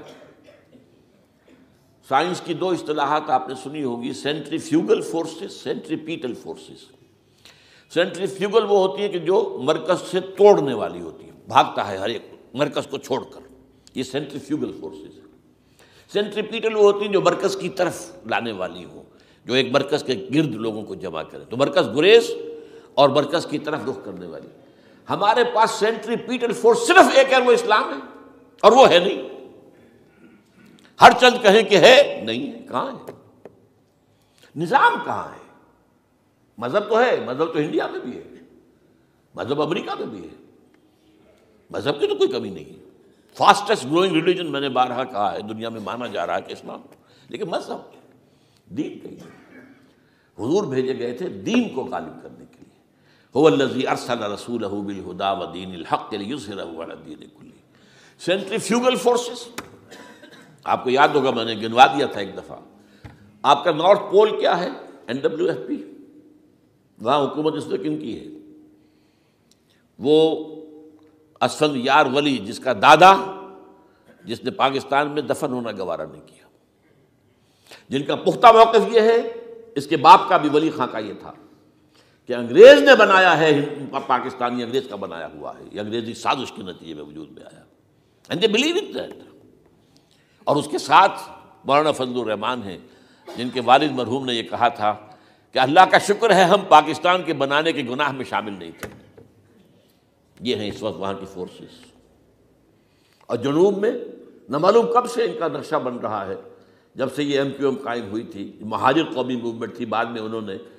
S1: سائنس کی دو اصطلاحات آپ نے سنی ہوگی، centrifugal forces, centripetal forces. Centrifugal وہ ہوتی ہے کہ جو مرکز سے توڑنے والی ہوتی ہے، بھاگتا ہے ہر ایک مرکز کو چھوڑ کر، یہ سینٹریفیوگل فورسز ہے. سینٹریپیٹل وہ ہوتی ہیں جو مرکز کی طرف لانے والی ہوں، جو ایک مرکز کے گرد لوگوں کو جمع کرے. تو مرکز گریز اور مرکز کی طرف رخ کرنے والی. ہمارے پاس سینٹریپیٹل فورس صرف ایک ہے، وہ اسلام ہے، اور وہ ہے نہیں. ہر چند کہیں کہ ہے، نہیں ہے. کہاں ہے نظام؟ کہاں ہے؟ مذہب تو ہے، مذہب تو انڈیا میں بھی ہے، مذہب امریکہ میں بھی ہے، مذہب کی تو کوئی کمی نہیں ہے. فاسٹسٹ گروئنگ ریلیجن میں نے بارہا کہا ہے دنیا میں مانا جا رہا ہے کہ اسلام، لیکن مذہب دین کہیں نہیں. حضور بھیجے گئے تھے دین کو غالب کرنے کے لیے. هو الذی ارسل رسولہ بالہدی ودین الحق لیظہرہ علی الدین کلہ. سینٹریفیوگل فورسز آپ کو یاد ہوگا میں نے گنوا دیا تھا ایک دفعہ. آپ کا نارتھ پول کیا ہے؟ N W F P. وہاں حکومت اس نے کن کی ہے؟ وہ اسفند یار ولی، جس کا دادا جس نے پاکستان میں دفن ہونا گوارا نہیں کیا، جن کا پختہ موقف یہ ہے، اس کے باپ کا بھی ولی خاں کا یہ تھا کہ انگریز نے بنایا ہے، پاکستانی انگریز کا بنایا ہوا ہے، یہ انگریزی سازش کے نتیجے میں وجود میں آیا. And they believe in that. اور اس کے ساتھ مولانا فضل الرحمان ہیں جن کے والد مرحوم نے یہ کہا تھا کہ اللہ کا شکر ہے ہم پاکستان کے بنانے کے گناہ میں شامل نہیں تھے. یہ ہیں اس وقت وہاں کی فورسز. اور جنوب میں نہ معلوم کب سے ان کا نقشہ بن رہا ہے، جب سے یہ ایم کیو ایم قائم ہوئی تھی، مہاجر قومی موومنٹ تھی، بعد میں انہوں نے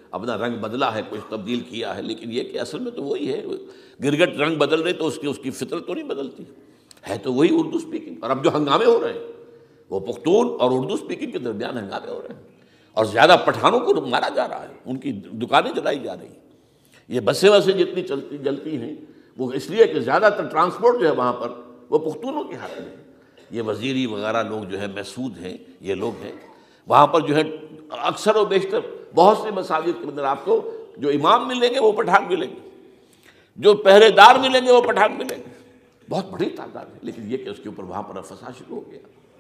S1: اپنا رنگ بدلا ہے، کچھ تبدیل کیا ہے، لیکن یہ کہ اصل میں تو وہی ہے. گرگٹ رنگ بدل رہے تو اس کی اس کی فطرت تو نہیں بدلتی، ہے تو وہی اردو اسپیکنگ. اور اب جو ہنگامے ہو رہے ہیں وہ پختون اور اردو اسپیکنگ کے درمیان ہنگامے ہو رہے ہیں، اور زیادہ پٹھانوں کو مارا جا رہا ہے، ان کی دکانیں جلائی جا رہی ہیں. یہ بسیں وسیں جتنی چلتی جلتی ہیں وہ اس لیے کہ زیادہ تر ٹرانسپورٹ جو ہے وہاں پر وہ پختونوں کے ہاتھ میں ہے. یہ وزیری وغیرہ لوگ جو ہے محسود ہیں، یہ لوگ ہیں وہاں پر جو ہے. اکثر و بیشتر بہت سے مساجد کے اندر آپ کو جو امام ملیں گے وہ پٹھان ملیں گے، جو پہرے دار ملیں گے وہ پٹھان ملیں گے. بہت بڑی تعداد ہے، لیکن یہ کہ اس کے اوپر وہاں پر فساد شروع ہو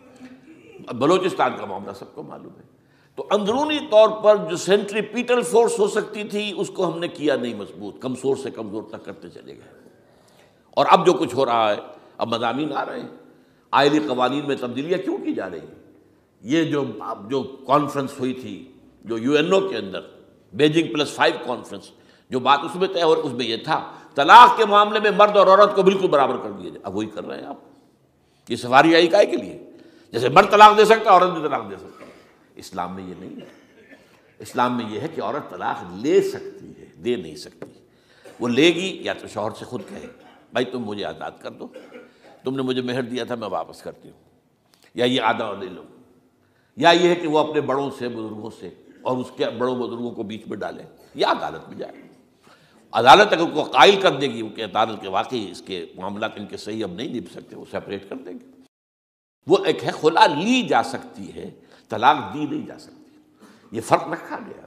S1: گیا. بلوچستان کا معاملہ سب کو معلوم ہے. تو اندرونی طور پر جو سینٹریپیٹل فورس ہو سکتی تھی اس کو ہم نے کیا نہیں مضبوط، کمزور سے کمزور تک کرتے چلے گئے. اور اب جو کچھ ہو رہا ہے، اب مضامین آ رہے ہیں، آئلی قوانین میں تبدیلیاں کیوں کی جا رہی ہیں. یہ جو جو کانفرنس ہوئی تھی جو یو این او کے اندر، بیجنگ پلس فائیو کانفرنس، جو بات اس میں طے ہو اس میں یہ تھا طلاق کے معاملے میں مرد اور عورت کو بالکل برابر کر دیا جائے. اب وہی کر رہے ہیں آپ. یہ سفاری آئی کائے کے لیے؟ جیسے مرد طلاق دے سکتا ہے عورت بھی طلاق دے سکتا ہے. اسلام میں یہ نہیں ہے. اسلام میں یہ ہے کہ عورت طلاق لے سکتی ہے، دے نہیں سکتی. وہ لے گی یا تو شوہر سے خود کہے بھائی تم مجھے آزاد کر دو، تم نے مجھے مہر دیا تھا میں واپس کرتی ہوں، یا یہ آدھا لے لو. یا یہ ہے کہ وہ اپنے بڑوں سے بزرگوں سے اور اس کے بڑوں بزرگوں کو بیچ میں ڈالے، یا عدالت میں جائے. عدالت اگر کو قائل کر دے گی کہ عدالت کے واقعی اس کے معاملات ان کے صحیح اب نہیں نبھ سکتے، وہ سیپریٹ کر دیں گے. وہ ایک ہے خلا لی جا سکتی ہے، طلاق دی نہیں جا سکتی. یہ فرق رکھا گیا.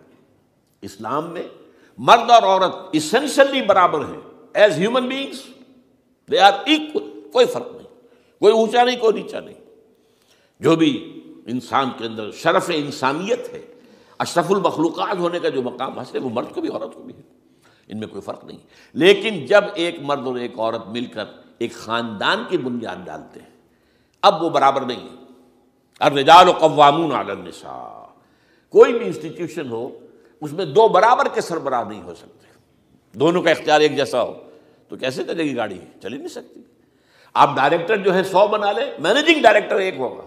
S1: اسلام میں مرد اور عورت اسینشلی برابر ہیں. As human beings they are equal. کوئی فرق نہیں، کوئی اونچا نہیں، کوئی نیچا نہیں. جو بھی انسان کے اندر شرف انسانیت ہے، اشرف المخلوقات ہونے کا جو مقام حاصل ہے، وہ مرد کو بھی عورت کو بھی ہے. ان میں کوئی فرق نہیں. لیکن جب ایک مرد اور ایک عورت مل کر ایک خاندان کی بنیاد ڈالتے ہیں، اب وہ برابر نہیں ہے. الرجال قوامون علی النساء. کوئی بھی انسٹیٹیوشن ہو اس میں دو برابر کے سربراہ نہیں ہو سکتے. دونوں کا اختیار ایک جیسا ہو تو کیسے چلے گی گاڑی؟ چل ہی نہیں سکتی. آپ ڈائریکٹر جو ہے سو بنا لیں، مینیجنگ ڈائریکٹر ایک ہوگا،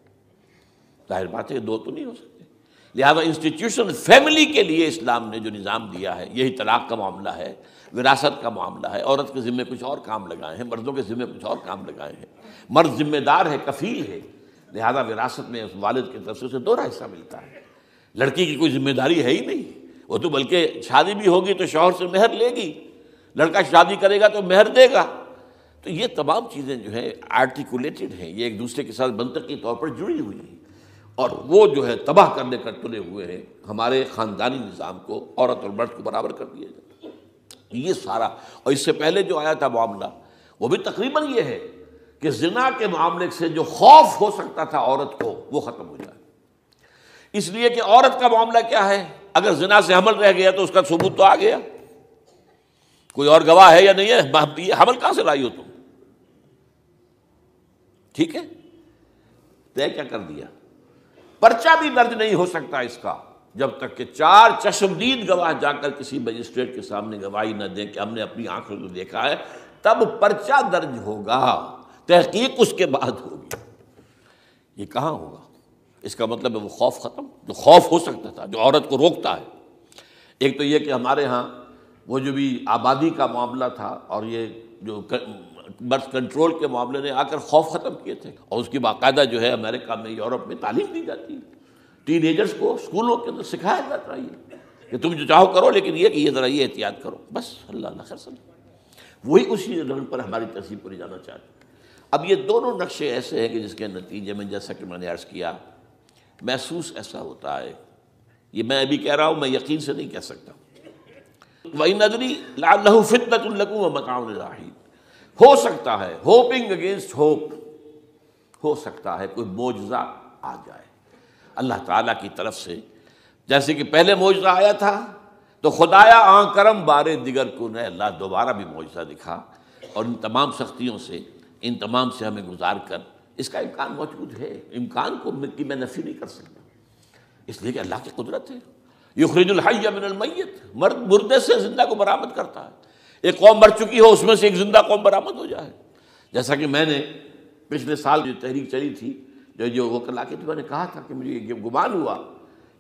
S1: ظاہر بات ہے دو تو نہیں ہو سکتے. لہذا انسٹیٹیوشن فیملی کے لیے اسلام نے جو نظام دیا ہے، یہی طلاق کا معاملہ ہے، وراثت کا معاملہ ہے. عورت کے ذمے کچھ اور کام لگائے ہیں، مردوں کے ذمے کچھ اور کام لگائے ہیں. مرد ذمہ دار ہے، کفیل ہے، لہذا وراثت میں اس والد کی طرف سے اسے دوہرا حصہ ملتا ہے. لڑکی کی کوئی ذمہ داری ہے ہی نہیں. وہ تو بلکہ شادی بھی ہوگی تو شوہر سے مہر لے گی، لڑکا شادی کرے گا تو مہر دے گا. تو یہ تمام چیزیں جو ہیں آرٹیکولیٹڈ ہیں، یہ ایک دوسرے کے ساتھ منطقی طور پر جڑی ہوئی ہیں، اور وہ جو ہے تباہ کرنے کر تلے ہوئے ہیں ہمارے خاندانی نظام کو. عورت اور مرد کو برابر کر دیا جائے. یہ سارا، اور اس سے پہلے جو آیا تھا معاملہ وہ بھی تقریباً یہ ہے کہ زنا کے معاملے سے جو خوف ہو سکتا تھا عورت کو وہ ختم ہو جائے. اس لیے کہ عورت کا معاملہ کیا ہے، اگر زنا سے حمل رہ گیا تو اس کا ثبوت تو آ گیا، کوئی اور گواہ ہے یا نہیں ہے، یہ حمل کہاں سے لائی ہو تم؟ ٹھیک ہے، طے کیا کر دیا. پرچہ بھی درج نہیں ہو سکتا اس کا جب تک کہ چار چشمدید گواہ جا کر کسی مجسٹریٹ کے سامنے گواہی نہ دیں کہ ہم نے اپنی آنکھوں سے دیکھا ہے، تب پرچہ درج ہوگا. تحقیق اس کے بعد ہوگی. یہ کہاں ہوگا؟ اس کا مطلب ہے وہ خوف ختم جو خوف ہو سکتا تھا، جو عورت کو روکتا ہے. ایک تو یہ کہ ہمارے ہاں وہ جو بھی آبادی کا معاملہ تھا اور یہ جو برتھ کنٹرول کے معاملے نے آ کر خوف ختم کیے تھے، اور اس کی باقاعدہ جو ہے امریکہ میں، یورپ میں تعلیم دی جاتی ہے. ٹین ایجرز کو اسکولوں کے اندر سکھایا جاتا ہے کہ تم جو چاہو کرو، لیکن یہ کہ یہ ذرا یہ احتیاط کرو. بس اللہ اللہ خیر سن. وہی اسی رنگ پر ہماری تہذیب کو لے جانا چاہتے ہیں. اب یہ دونوں نقشے ایسے ہیں کہ جس کے نتیجے میں جیسا کہ میں نے عرض کیا، محسوس ایسا ہوتا ہے. یہ میں ابھی کہہ رہا ہوں، میں یقین سے نہیں کہہ سکتا. وَإِنْ أَدْرِي لَعَلَّهُ فِتْنَةٌ لَكُمْ وَمَتَاعٌ إِلَىٰ حِينٍ. ہو سکتا ہے، ہوپنگ اگینسٹ ہوپ، ہو سکتا ہے کوئی معجزہ آ جائے اللہ تعالیٰ کی طرف سے. جیسے کہ پہلے معجزہ آیا تھا تو خدایا آن کرم بارے دیگر کو نے اللہ دوبارہ بھی معجزہ دکھا، اور ان تمام سختیوں سے، ان تمام سے ہمیں گزار کر اس کا امکان موجود ہے. امکان کو کی میں نفی نہیں کر سکتا، اس لیے کہ اللہ کی قدرت ہے. یخرج الحی من المیت، مرد مردے سے زندہ کو برآمد کرتا ہے. ایک قوم مر چکی ہو اس میں سے ایک زندہ قوم برآمد ہو جائے. جیسا کہ میں نے پچھلے سال جو تحریک چلی تھی، جو جو وہ کلا کے تو میں نے کہا تھا کہ مجھے یہ گمان ہوا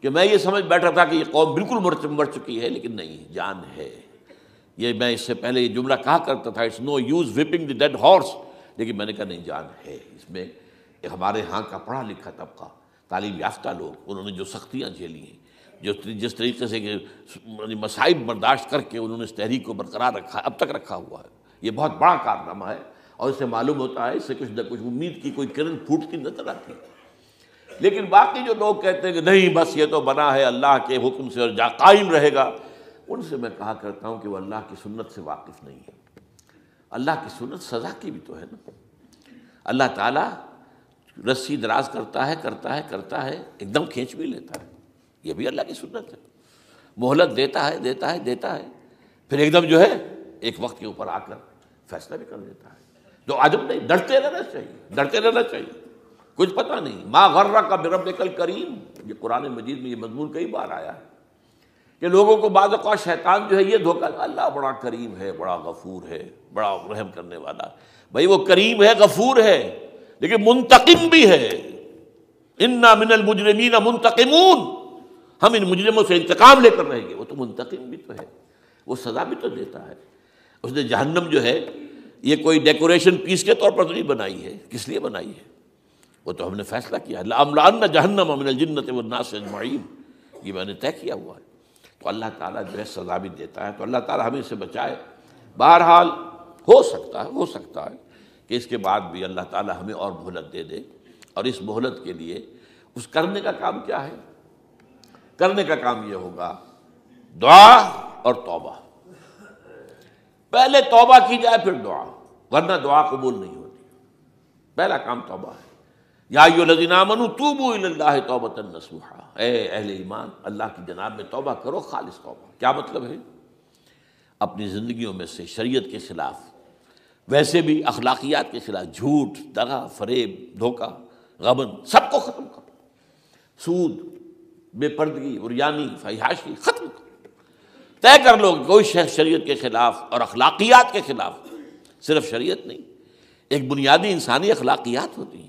S1: کہ میں یہ سمجھ بیٹھا تھا کہ یہ قوم بالکل مر مر چکی ہے، لیکن نہیں، جان ہے۔ یہ میں اس سے پہلے یہ جملہ کہا کرتا تھا it's no use whipping the dead horse, لیکن میں نے کہا نہیں، جان ہے اس میں۔ ہمارے ہاں کا پڑھا لکھا طبقہ، تعلیم یافتہ لوگ، انہوں نے جو سختیاں جھیلی ہیں، جو جس طریقے سے کہ مصائب برداشت کر کے انہوں نے اس تحریک کو برقرار رکھا ہے، اب تک رکھا ہوا ہے، یہ بہت بڑا کارنامہ ہے، اور اس سے معلوم ہوتا ہے، اس سے کچھ نہ کچھ امید کی کوئی کرن پھوٹتی نظر آتی ہے۔ لیکن باقی جو لوگ کہتے ہیں کہ نہیں بس یہ تو بنا ہے اللہ کے حکم سے اور جا قائم رہے گا، ان سے میں کہا کرتا ہوں کہ وہ اللہ کی سنت سے واقف نہیں ہے۔ اللہ کی سنت سزا کی بھی تو ہے نا۔ اللہ تعالیٰ رسی دراز کرتا ہے کرتا ہے کرتا ہے، ایک دم کھینچ بھی لیتا ہے، یہ بھی اللہ کی سنت ہے۔ مہلت دیتا ہے دیتا ہے دیتا ہے، پھر ایک دم جو ہے ایک وقت کے اوپر آ کر فیصلہ بھی کر دیتا ہے۔ تو عجب نہیں، ڈرتے رہنا چاہیے، ڈرتے رہنا چاہیے، کچھ پتہ نہیں۔ ما غرک بربک الکریم، یہ قرآن مجید میں یہ مضمون کئی بار آیا ہے کہ لوگوں کو بعض اوقات شیطان جو ہے یہ دھوکہ، اللہ بڑا کریم ہے، بڑا غفور ہے، بڑا رحم کرنے والا۔ بھائی وہ کریم ہے، غفور ہے، لیکن منتقم بھی ہے۔ انا من المجرمین منتقمون، ہم ان مجرموں سے انتقام لے کر رہیں گے۔ وہ تو منتقم بھی تو ہے، وہ سزا بھی تو دیتا ہے۔ اس نے جہنم جو ہے یہ کوئی ڈیکوریشن پیس کے طور پر تو نہیں بنائی ہے، کس لیے بنائی ہے؟ وہ تو ہم نے فیصلہ کیا ہے، لَأَمْلَأَنَّ جَهَنَّمَ مِنَ الْجِنَّةِ وَالنَّاسِ أَجْمَعِينَ، یہ میں نے طے کیا ہوا ہے۔ تو اللہ تعالیٰ جو ہے سزا بھی دیتا ہے، تو اللہ تعالیٰ ہمیں اس سے بچائے۔ بہرحال ہو سکتا ہے ہو سکتا ہے کہ اس کے بعد بھی اللہ تعالیٰ ہمیں اور مہلت دے دے، اور اس مہلت کے لیے اس کرنے کا کام کیا ہے؟ کرنے کا کام یہ ہوگا دعا اور توبہ۔ پہلے توبہ کی جائے پھر دعا، ورنہ دعا قبول نہیں ہوتی۔ پہلا کام توبہ ہے۔ یا ایھا الذین آمنوا توبوا الی اللہ توبۃ نصوحا، اے اہل ایمان اللہ کی جناب میں توبہ کرو، خالص توبہ۔ کیا مطلب ہے؟ اپنی زندگیوں میں سے شریعت کے خلاف، ویسے بھی اخلاقیات کے خلاف، جھوٹ، دغا، فریب، دھوکہ، غبن، سب کو ختم کرو۔ سود، بے پردگی، عریانی، فحاشی ختم کرو۔ طے کر لو کہ کوئی شخص شریعت کے خلاف اور اخلاقیات کے خلاف، صرف شریعت نہیں، ایک بنیادی انسانی اخلاقیات ہوتی ہیں،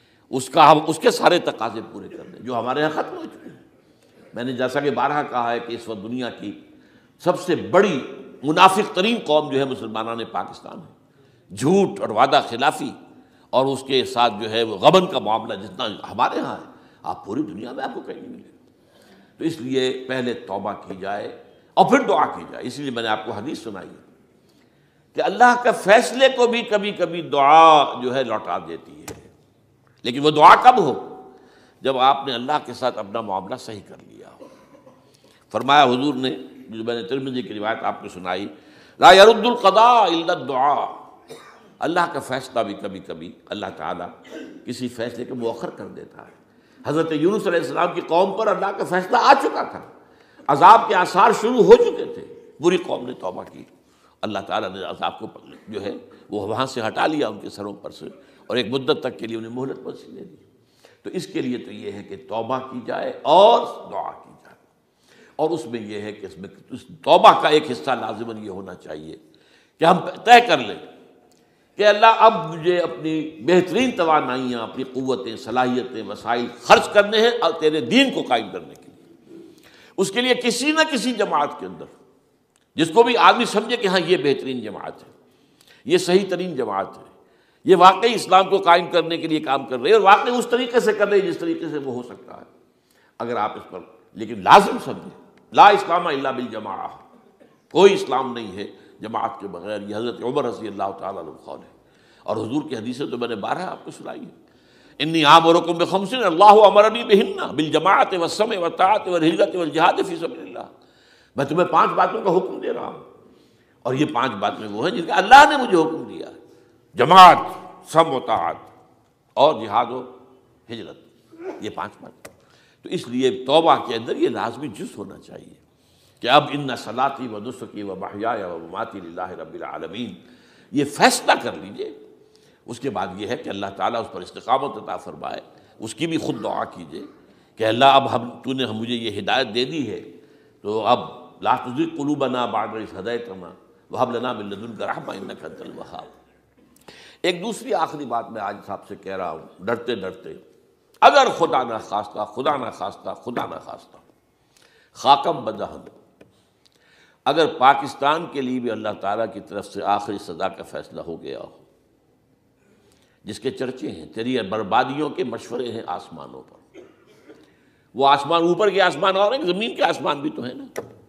S1: اس کا ہم اس کے سارے تقاضے پورے کر دیں جو ہمارے یہاں ختم ہو چکے ہیں۔ میں نے جیسا کہ بارہا کہا ہے کہ اس وقت دنیا کی سب سے بڑی منافق ترین قوم جو ہے مسلمانان پاکستان ہے۔ جھوٹ اور وعدہ خلافی اور اس کے ساتھ جو ہے وہ غبن کا معاملہ جتنا ہمارے ہاں ہے، آپ پوری دنیا میں آپ کو کہیں نہیں ملے۔ تو اس لیے پہلے توبہ کی جائے اور پھر دعا کی جائے۔ اس لیے میں نے آپ کو حدیث سنائی ہے کہ اللہ کے فیصلے کو بھی کبھی کبھی دعا جو ہے لوٹا دیتی ہے، لیکن وہ دعا کب ہو؟ جب آپ نے اللہ کے ساتھ اپنا معاملہ صحیح کر لیا ہو۔ فرمایا حضور نے، جو میں نے ترمذی کی روایت آپ کو سنائی، لا يرد القضاء الا الدعاء، اللہ کا فیصلہ بھی کبھی کبھی اللہ تعالیٰ کسی فیصلے کو مؤخر کر دیتا ہے۔ حضرت یونس علیہ السلام کی قوم پر اللہ کا فیصلہ آ چکا تھا، عذاب کے آثار شروع ہو چکے تھے، پوری قوم نے توبہ کی، اللہ تعالیٰ نے عذاب کو جو ہے وہ وہاں سے ہٹا لیا ان کے سروں پر سے، اور ایک مدت تک کے لیے انہیں مہلت بخشی دے دی۔ تو اس کے لیے تو یہ ہے کہ توبہ کی جائے اور دعا کی جائے، اور اس میں یہ ہے کہ اس میں اس توبہ کا ایک حصہ لازماً یہ ہونا چاہیے کہ ہم طے کر لیں کہ اللہ اب مجھے اپنی بہترین توانائیاں، اپنی قوتیں، صلاحیتیں، وسائل خرچ کرنے ہیں اور تیرے دین کو قائم کرنے کے لیے۔ اس کے لیے کسی نہ کسی جماعت کے اندر، جس کو بھی آدمی سمجھے کہ ہاں یہ بہترین جماعت ہے، یہ صحیح ترین جماعت ہے، یہ واقعی اسلام کو قائم کرنے کے لیے کام کر رہے ہیں، اور واقعی اس طریقے سے کر رہے ہیں جس طریقے سے وہ ہو سکتا ہے، اگر آپ اس پر، لیکن لازم سمجھیں لا اسلام الا بالجماعہ، کوئی اسلام نہیں ہے جماعت کے بغیر۔ یہ حضرت عمر رضی اللہ تعالیٰ عنہ قول ہے، اور حضور کی حدیثیں تو میں نے بارہ آپ کو سنائی ہے۔ انی آمرکم بخمس اللہ امرنی بہن بالجماعت والسمع والطاعت والہجرۃ والجہاد فی سبیل اللہ، میں تمہیں پانچ باتوں کا حکم دے رہا ہوں، اور یہ پانچ باتیں وہ ہیں جن کا اللہ نے مجھے حکم دیا ہے، جماعت، سمع و طاعت اور جہاد و ہجرت، یہ پانچ باتیں۔ تو اس لیے توبہ کے اندر یہ لازمی جز ہونا چاہیے کہ اب ان صلاتی و نسکی و محیای و مماتی للہ رب العالمین، یہ فیصلہ کر لیجئے۔ اس کے بعد یہ ہے کہ اللہ تعالیٰ اس پر استقامت عطا فرمائے، اس کی بھی خود دعا کیجئے کہ اللہ اب ہم تو نے مجھے یہ ہدایت دے دی ہے، تو اب لا تزغ قلوبنا بعد اذ ہدیتنا وہب لنا من لدنک رحمۃ انک انت الوہاب۔ ایک دوسری آخری بات میں آج صاحب سے کہہ رہا ہوں، ڈرتے ڈرتے اگر خدا نہ خواستہ خدا نہ خواستہ خدا نہ خواستہ خاکم بدہن، اگر پاکستان کے لیے بھی اللہ تعالیٰ کی طرف سے آخری سزا کا فیصلہ ہو گیا ہو، جس کے چرچے ہیں، تیری بربادیوں کے مشورے ہیں آسمانوں پر، وہ آسمان اوپر کے آسمان اور ہیں، زمین کے آسمان بھی تو ہیں نا،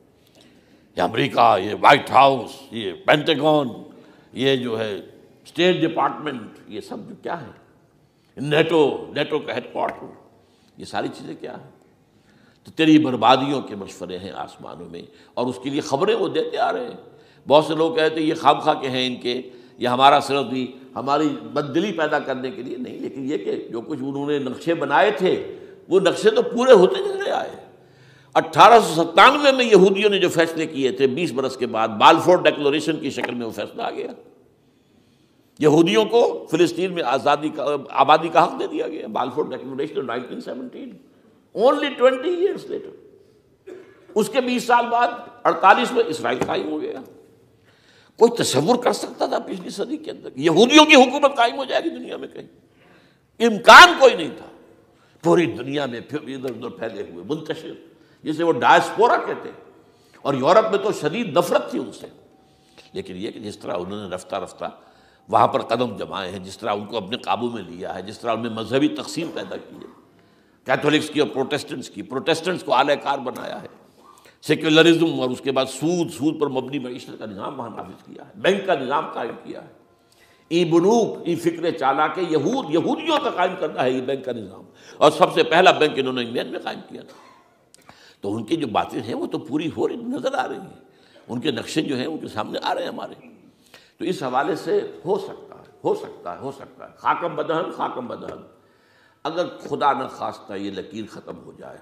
S1: یہ امریکہ، یہ وائٹ ہاؤس، یہ پینٹاگون، یہ جو ہے اسٹیٹ ڈپارٹمنٹ، یہ سب جو کیا ہے، نیٹو نیٹو کا ہیڈ کوارٹر، یہ ساری چیزیں کیا ہیں؟ تو تیری بربادیوں کے مشورے ہیں آسمانوں میں، اور اس کے لیے خبریں وہ دیتے آ رہے ہیں۔ بہت سے لوگ کہتے ہیں یہ خام خواہ کے ہیں ان کے، یہ ہمارا صرف بھی ہماری بددلی پیدا کرنے کے لیے نہیں، لیکن یہ کہ جو کچھ انہوں نے نقشے بنائے تھے وہ نقشے تو پورے ہوتے چلے آئے۔ اٹھارہ سو ستانوے میں یہودیوں نے جو فیصلے کیے تھے، بیس برس کے بعد بالفور ڈیکلریشن کی شکل میں وہ فیصلہ آ گیا، یہودیوں کو فلسطین میں آزادی کا آبادی کا حق دے دیا گیا، Balfour declaration nineteen seventeen, only twenty years later. اس کے بیس سال بعد اڑتالیس میں اسرائیل قائم ہو گیا۔ کوئی تصور کر سکتا تھا پچھلی صدی کے اندر یہودیوں کی حکومت قائم ہو جائے گی دنیا میں؟ کہیں امکان کوئی نہیں تھا۔ پوری دنیا میں پھر ادھر ادھر پھیلے ہوئے، منتشر، جسے وہ ڈائسپورا کہتے ہیں، اور یورپ میں تو شدید نفرت تھی ان سے۔ لیکن یہ کہ جس طرح انہوں نے رفتہ رفتہ وہاں پر قدم جمائے ہیں، جس طرح ان کو اپنے قابو میں لیا ہے، جس طرح ان میں مذہبی تقسیم پیدا کی ہے، کیتھولکس کی اور پروٹیسٹنٹس کی، پروٹیسٹنٹس کو اعلی کار بنایا ہے، سیکولرزم اور اس کے بعد سود سود پر مبنی معیشت کا نظام وہاں نافذ کیا ہے، بینک کا نظام قائم کیا ہے۔ ای بنوک، ای فکر چالاک یہود یہودیوں کا قائم کرنا ہے یہ بینک کا نظام، اور سب سے پہلا بینک انہوں نے انگلینڈ میں قائم کیا تھا۔ تو ان کی جو باتیں ہیں وہ تو پوری ہو رہی نظر آ رہی ہیں، ان کے نقشے جو ہیں ان کے سامنے آ رہے ہیں ہمارے۔ تو اس حوالے سے ہو سکتا ہے ہو سکتا ہے ہو سکتا ہے خاکم بدہن خاکم بدہن، اگر خدا نہ خواستہ یہ لکیر ختم ہو جائے،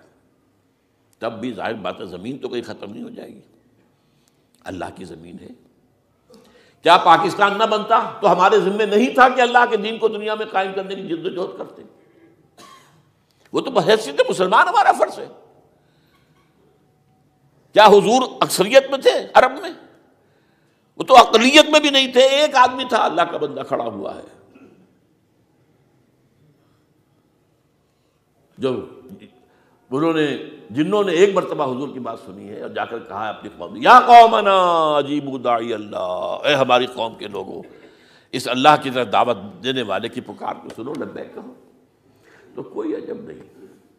S1: تب بھی ظاہر بات ہے زمین تو کہیں ختم نہیں ہو جائے گی، اللہ کی زمین ہے۔ کیا پاکستان نہ بنتا تو ہمارے ذمے نہیں تھا کہ اللہ کے دین کو دنیا میں قائم کرنے کی جد و جہد کرتے؟ وہ تو بحیثیت مسلمان ہمارا فرض ہے۔ کیا حضور اکثریت میں تھے عرب میں؟ وہ تو اقلیت میں بھی نہیں تھے، ایک آدمی تھا اللہ کا بندہ کھڑا ہوا ہے، جو انہوں نے جنہوں نے ایک مرتبہ حضور کی بات سنی ہے اور جا کر کہا ہے اپنی قوم، یا قومنا اجیبوا داعی اللہ، اے ہماری قوم کے لوگوں، اس اللہ کی طرف دعوت دینے والے کی پکار کو سنو، لبیک کہو۔ تو کوئی عجب نہیں،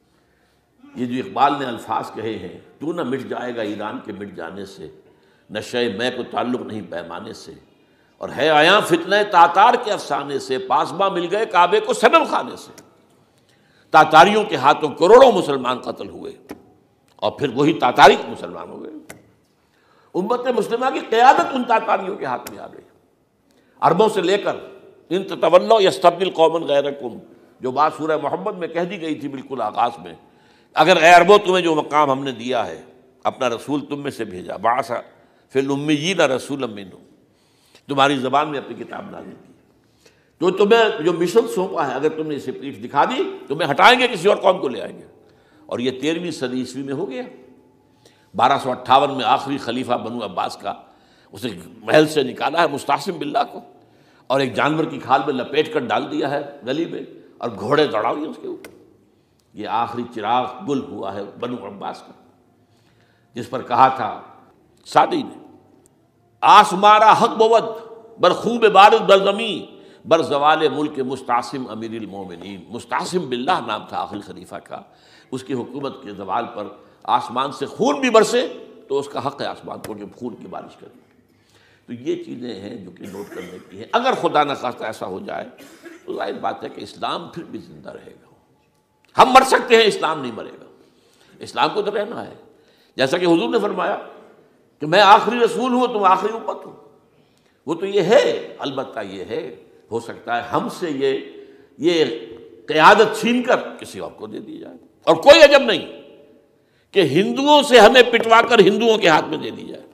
S1: یہ جو اقبال نے الفاظ کہے ہیں، تو نہ مٹ جائے گا ایران کے مٹ جانے سے، نشے میں کو تعلق نہیں پیمانے سے، اور ہے آیا فتنہ تاتار کے افسانے سے، پاسباں مل گئے کعبے کو صنم خانے سے۔ تاتاریوں کے ہاتھوں کروڑوں مسلمان قتل ہوئے، اور پھر وہی تاتاری مسلمان ہو گئے۔ امت مسلمہ کی قیادت ان تاتاریوں کے ہاتھ میں آ گئی، عربوں سے لے کر ان تتولوا یستبدل قوما غیرکم، جو بات سورہ محمد میں کہہ دی گئی تھی بالکل آغاز میں، اگر اے عربوں تمہیں جو مقام ہم نے دیا ہے، اپنا رسول تم میں سے بھیجا، بعث فی الامیین رسولا منہم، تمہاری زبان میں اپنی کتاب نازل کی، جو تمہیں جو مشن سونپا ہے، اگر تم نے اسے پیٹھ دکھا دی تمہیں ہٹائیں گے، کسی اور قوم کو لے آئیں گے۔ اور یہ تیرہویں صدی عیسوی میں ہو گیا۔ بارہ سو اٹھاون میں آخری خلیفہ بنو عباس کا اسے محل سے نکالا ہے مستعصم باللہ کو، اور ایک جانور کی کھال میں لپیٹ کر ڈال دیا ہے گلی میں، اور گھوڑے دوڑا دیے اس کے اوپر۔ یہ آخری چراغ گل ہوا ہے بنو عباس کا، جس پر کہا تھا سعدی نے، آسمارا حق بود بر خوب بارد بر زمین بر زوال ملک مستعصم امیر المومنین۔ مستعصم باللہ نام تھا آخری خلیفہ کا، اس کی حکومت کے زوال پر آسمان سے خون بھی برسے تو اس کا حق ہے آسمان کو کہ خون کی بارش کرے۔ تو یہ چیزیں ہیں جو کہ نوٹ کرنے کی ہیں۔ اگر خدا نہ خواستہ ایسا ہو جائے تو ظاہر بات ہے کہ اسلام پھر بھی زندہ رہے گا۔ ہم مر سکتے ہیں، اسلام نہیں مرے گا، اسلام کو تو رہنا ہے۔ جیسا کہ حضور نے فرمایا کہ میں آخری رسول ہوں، تم آخری امت ہو، وہ تو یہ ہے۔ البتہ یہ ہے، ہو سکتا ہے ہم سے یہ یہ قیادت چھین کر کسی اور کو دے دی جائے، اور کوئی عجب نہیں کہ ہندوؤں سے ہمیں پٹوا کر ہندوؤں کے ہاتھ میں دے دی جائے۔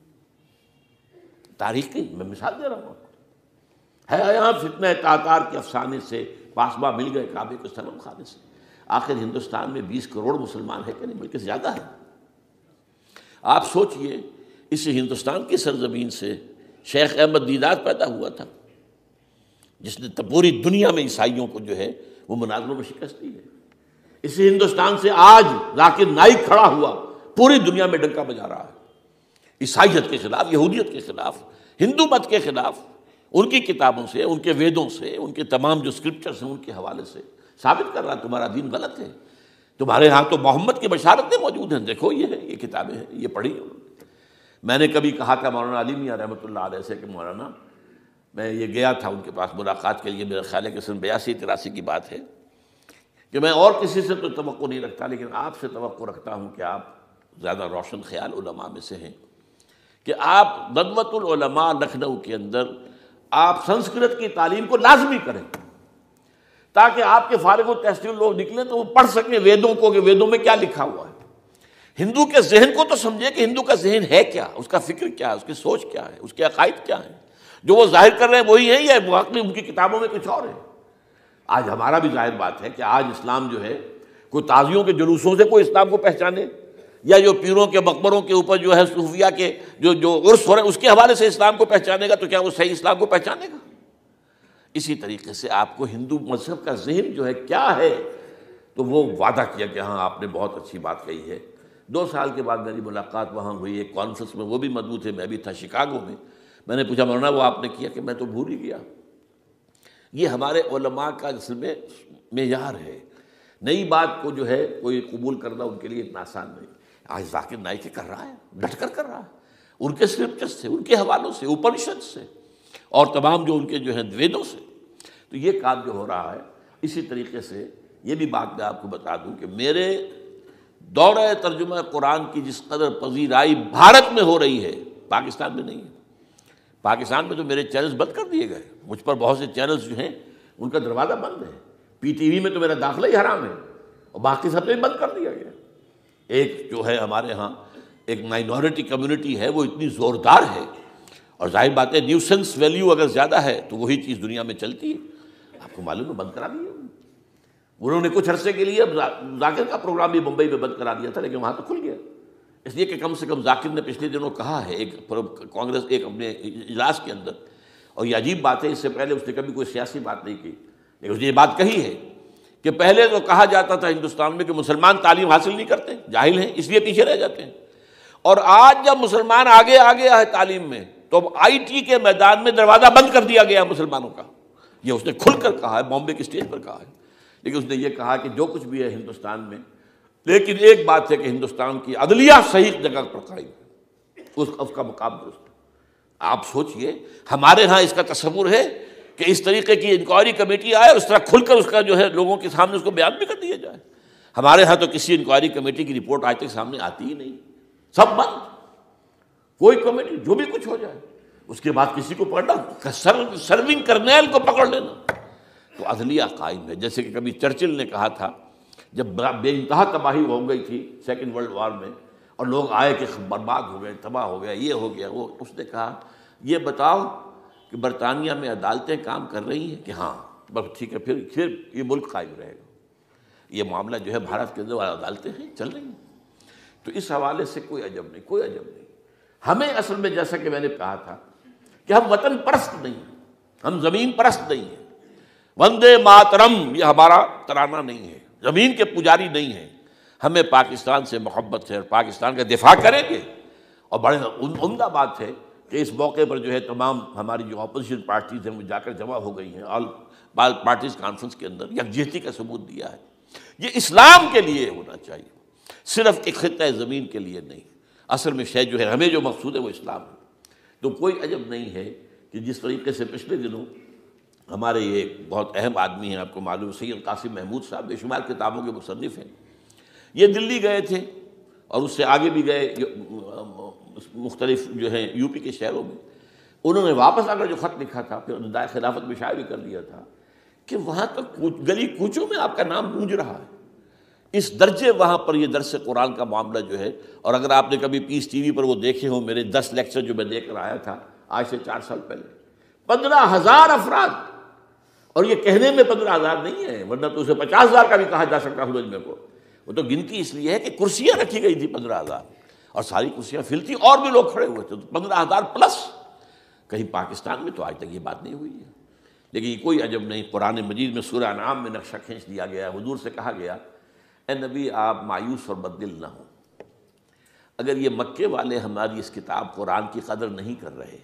S1: تاریخ کی میں مثال دے رہا ہوں، ہے یہاں فتنہ تاتار کے افسانے سے، پاسباں مل گئے کعبے کو صنم خانے سے۔ آخر ہندوستان میں بیس کروڑ مسلمان ہے کہ نہیں، بلکہ زیادہ ہے۔ آپ سوچئے اس ہندوستان کی سرزمین سے شیخ احمد دیدات پیدا ہوا تھا، جس نے پوری دنیا میں عیسائیوں کو جو ہے وہ مناظروں میں شکست دی ہے۔ اسی ہندوستان سے آج ذاکر نائک کھڑا ہوا، پوری دنیا میں ڈنکا بجا رہا ہے، عیسائیت کے خلاف، یہودیت کے خلاف، ہندو مت کے خلاف، ان کی کتابوں سے، ان کے ویدوں سے، ان کے تمام جو اسکرپچرز ہیں ان کے حوالے سے ثابت کر رہا ہے تمہارا دین غلط ہے، تمہارے ہاں تو محمد کی بشارتیں موجود ہیں، دیکھو یہ ہے، یہ کتابیں ہیں، یہ پڑھی انہوں نے۔ میں نے کبھی کہا تھا مولانا علی میاں رحمۃ اللہ علیہ سے کہ مولانا، میں یہ گیا تھا ان کے پاس ملاقات کے لیے، میرا خیال ہے کہ سن بیاسی تراسی کی بات ہے، کہ میں اور کسی سے تو توقع نہیں رکھتا لیکن آپ سے توقع رکھتا ہوں کہ آپ زیادہ روشن خیال علماء میں سے ہیں، کہ آپ ندوۃ العلماء لکھنؤ کے اندر آپ سنسکرت کی تعلیم کو لازمی کریں، تاکہ آپ کے فارغ التحصیل لوگ نکلیں تو وہ پڑھ سکیں ویدوں کو کہ ویدوں میں کیا لکھا ہوا ہے، ہندو کے ذہن کو تو سمجھے کہ ہندو کا ذہن ہے کیا، اس کا فکر کیا ہے، اس کی سوچ کیا ہے، اس کے عقائد کیا ہیں، جو وہ ظاہر کر رہے ہیں وہی ہے یا واقعی ان کی کتابوں میں کچھ اور ہے۔ آج ہمارا بھی ظاہر بات ہے کہ آج اسلام جو ہے، کوئی تازیوں کے جلوسوں سے کوئی اسلام کو پہچانے، یا جو پیروں کے مقبروں کے اوپر جو ہے صوفیہ کے جو جو عرس ہو رہے ہیں اس کے حوالے سے اسلام کو پہچانے گا، تو کیا وہ صحیح اسلام کو پہچانے گا؟ اسی طریقے سے آپ کو ہندو مذہب کا ذہن جو ہے کیا ہے، تو وہ وعدہ کیا کہ ہاں آپ نے بہت اچھی بات کہی ہے۔ دو سال کے بعد میری ملاقات وہاں ہوئی ایک کانفرنس میں، وہ بھی مضبوط ہے، میں بھی تھا شکاگو میں، میں نے پوچھا مولانا وہ آپ نے کیا؟ کہ میں تو بھول ہی گیا۔ یہ ہمارے علماء کا اصل میں معیار ہے، نئی بات کو جو ہے کوئی قبول کرنا ان کے لیے اتنا آسان نہیں۔ آج ذاکر نائک کر رہا ہے، ڈٹ کر کر رہا ہے، ان کے اسکرپچر سے، ان کے حوالوں سے، اپنشد سے، اور تمام جو ان کے جو ہیں ویدوں سے، تو یہ کام جو ہو رہا ہے۔ اسی طریقے سے یہ بھی بات میں آپ کو بتا دوں کہ میرے دورہ ترجمہ قرآن کی جس قدر پذیرائی بھارت میں ہو رہی ہے، پاکستان میں نہیں ہے۔ پاکستان میں تو میرے چینلز بند کر دیے گئے، مجھ پر بہت سے چینلز جو ہیں ان کا دروازہ بند ہے، پی ٹی وی میں تو میرا داخلہ ہی حرام ہے، اور باقی سب نے بند کر دیا گیا۔ ایک جو ہے ہمارے ہاں ایک مائنورٹی کمیونٹی ہے، وہ اتنی زوردار ہے، اور ظاہر بات ہے نیوسنس ویلیو اگر زیادہ ہے تو وہی چیز دنیا میں چلتی ہے۔ آپ کو معلوم ہے بند کرا دیا انہوں نے کچھ عرصے کے لیے، ذاکر کا پروگرام بھی ممبئی میں بند کرا دیا تھا، لیکن وہاں تو کھل گیا، اس لیے کہ کم سے کم ذاکر نے پچھلے دنوں کہا ہے ایک کانگریس ایک اپنے اجلاس کے اندر، اور یہ عجیب بات ہے، اس سے پہلے اس نے کبھی کوئی سیاسی بات نہیں کی، لیکن اس نے یہ بات کہی ہے کہ پہلے تو کہا جاتا تھا ہندوستان میں کہ مسلمان تعلیم حاصل نہیں کرتے، جاہل ہیں، اس لیے پیچھے رہ جاتے ہیں، اور آج جب مسلمان آگے آ گیا ہے تعلیم میں تو اب آئی ٹی کے میدان میں دروازہ بند کر دیا گیا مسلمانوں کا۔ یہ اس نے کھل کر کہا ہے، بامبے کے اسٹیج پر کہا ہے، لیکن اس نے یہ کہا کہ جو کچھ بھی ہے ہندوستان میں، لیکن ایک بات ہے کہ ہندوستان کی عدلیہ صحیح جگہ پر قائم ہے، اس اس کا مقام درست ہے۔ آپ سوچئے ہمارے ہاں اس کا تصور ہے کہ اس طریقے کی انکوائری کمیٹی آئے اور اس طرح کھل کر اس کا جو ہے لوگوں کے سامنے اس کو بیان بھی کر دیا جائے؟ ہمارے ہاں تو کسی انکوائری کمیٹی کی رپورٹ آج تک سامنے آتی ہی نہیں، سب بند، کوئی کمیٹی جو بھی کچھ ہو جائے، اس کے بعد کسی کو پکڑنا، سرونگ کرنیل کو پکڑ لینا، تو عدلیہ قائم ہے۔ جیسے کہ کبھی چرچل نے کہا تھا جب بے انتہا تباہی ہو گئی تھی سیکنڈ ورلڈ وار میں، اور لوگ آئے کہ برباد ہو گئے، تباہ ہو گیا، یہ ہو گیا وہ، اس نے کہا یہ بتاؤ کہ برطانیہ میں عدالتیں کام کر رہی ہیں؟ کہ ہاں، بس ٹھیک ہے، پھر پھر یہ ملک قائم رہے گا۔ یہ معاملہ جو ہے بھارت کے اندر عدالتیں ہیں، چل رہی ہیں، تو اس حوالے سے کوئی عجب نہیں، کوئی عجب نہیں۔ ہمیں اصل میں جیسا کہ میں نے کہا تھا کہ ہم وطن پرست نہیں ہیں، ہم زمین پرست نہیں ہیں، وندے ماترم یہ ہمارا ترانہ نہیں ہے، زمین کے پجاری نہیں ہیں، ہمیں پاکستان سے محبت ہے اور پاکستان کا دفاع کریں گے۔ اور بڑے عمدہ بات ہے کہ اس موقع پر جو ہے تمام ہماری جو اپوزیشن پارٹیز ہیں وہ جا کر جمع ہو گئی ہیں، آل پارٹیز کانفرنس کے اندر یکجہتی کا ثبوت دیا ہے۔ یہ اسلام کے لیے ہونا چاہیے، صرف ایک خطہ زمین کے لیے نہیں۔ اصل میں شے جو ہے ہمیں جو مقصود ہے وہ اسلام ہے۔ تو کوئی عجب نہیں ہے کہ جس طریقے سے پچھلے دنوں ہمارے یہ بہت اہم آدمی ہیں، آپ کو معلوم سید قاسم محمود صاحب بے شمار کتابوں کے مصنف ہیں، یہ دلی گئے تھے اور اس سے آگے بھی گئے مختلف جو ہیں یو پی کے شہروں میں، انہوں نے واپس آ کر جو خط لکھا تھا، پھر ندائے خلافت میں شائع بھی کر دیا تھا کہ وہاں تک گلی کوچوں میں آپ کا نام گونج رہا ہے، اس درجے وہاں پر یہ درس قرآن کا معاملہ جو ہے۔ اور اگر آپ نے کبھی پیس ٹی وی پر وہ دیکھے ہوں میرے دس لیکچر جو میں دے کر آیا تھا آج سے چار سال پہلے، پندرہ ہزار افراد، اور یہ کہنے میں پندرہ ہزار نہیں ہے، ورنہ تو اسے پچاس ہزار کا بھی کہا جا سکتا سمجھ میں کو، وہ تو گنتی اس لیے ہے کہ کرسیاں رکھی گئی تھی پندرہ ہزار، اور ساری کرسیاں فل تھی اور بھی لوگ کھڑے ہوئے تھے، تو پندرہ ہزار پلس۔ کہیں پاکستان میں تو آج تک یہ بات نہیں ہوئی ہے، لیکن یہ کوئی عجب نہیں۔ قرآن مجید میں سورہ انعام میں نقشہ کھینچ دیا گیا، حضور سے کہا گیا اے نبی آپ مایوس اور بددل نہ ہوں، اگر یہ مکے والے ہماری اس کتاب قرآن کی قدر نہیں کر رہے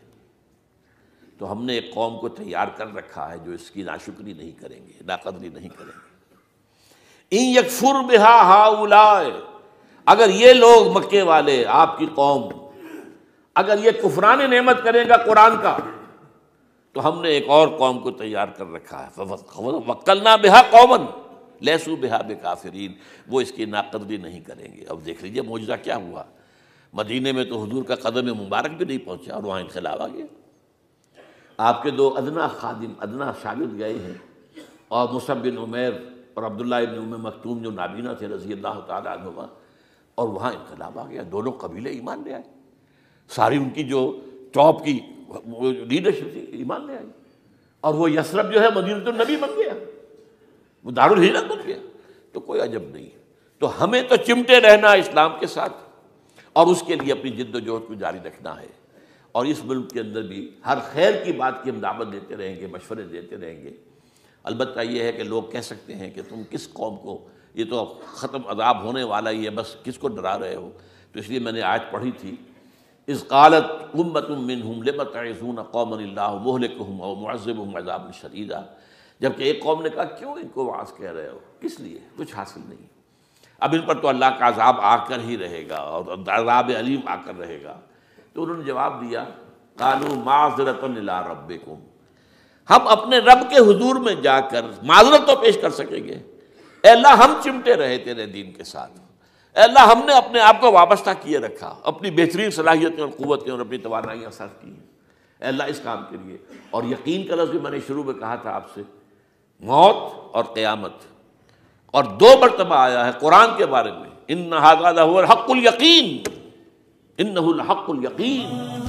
S1: تو ہم نے ایک قوم کو تیار کر رکھا ہے جو اس کی ناشکری نہیں کریں گے، ناقدری نہیں کریں گے۔ ان یکفر بہا ہؤلاء، اگر یہ لوگ مکے والے آپ کی قوم اگر یہ کفران نعمت کرے گا قرآن کا تو ہم نے ایک اور قوم کو تیار کر رکھا ہے، وَوَكَّلْنَا بِهَا قَوْمًا لَيْسُوا بِهَا بِكَافِرِينَ، وہ اس کی ناقدری نہیں کریں گے۔ اب دیکھ لیجئے معجزہ کیا ہوا، مدینے میں تو حضور کا قدم مبارک بھی نہیں پہنچا اور وہاں انقلاب آ گیا۔ آپ کے دو ادنا خادم ادنا شاگرد گئے ہیں، اور مصعب بن عمیر اور عبداللہ بن ام مکتوم جو نابینا تھے رضی اللہ تعالیٰ عنہما، اور وہاں انقلاب آ گیا، دونوں قبیلے ایمان لے آئے، ساری ان کی جو ٹاپ کی لیڈرشپ تھی ایمان لے آئی، اور وہ یثرب جو ہے مدینۃ النبی بن گیا، وہ دارالہجرت بن گیا۔ تو کوئی عجب نہیں، تو ہمیں تو چمٹے رہنا اسلام کے ساتھ اور اس کے لیے اپنی جد و جہد کو جاری رکھنا ہے، اور اس ملک کے اندر بھی ہر خیر کی بات کی ہم دعوت دیتے رہیں گے، مشورے دیتے رہیں گے۔ البتہ یہ ہے کہ لوگ کہہ سکتے ہیں کہ تم کس قوم کو، یہ تو ختم عذاب ہونے والا ہی ہے، بس کس کو ڈرا رہے ہو؟ تو اس لیے میں نے آیت پڑھی تھی، اذ قالت امۃ منہم لم تعظون قوما اللہ مہلکہم او معذبہم عذابا شدیدا، جبکہ ایک قوم نے کہا کیوں ان کو وعظ کہہ رہے ہو، کس لیے، کچھ حاصل نہیں، اب ان پر تو اللہ کا عذاب آ کر ہی رہے گا اور عذاب علیم آ کر رہے گا۔ تو انہوں نے جواب دیا، قالوا معذرۃ الی ربکم، ہم اپنے رب کے حضور میں جا کر معذرت تو پیش کر سکیں گے، اے اللہ ہم چمٹے رہے تیرے دین کے ساتھ، اے اللہ ہم نے اپنے آپ کو وابستہ کیے رکھا، اپنی بہترین صلاحیتیں اور قوتیں اور اپنی توانائیاں صرف کی ہیں، اے اللہ اس کام کے لیے۔ اور یقین کا لفظ بھی میں نے شروع میں کہا تھا آپ سے، موت اور قیامت، اور دو مرتبہ آیا ہے قرآن کے بارے میں، ان ھذا لھو الحق الیقین، انہ الحق الیقین۔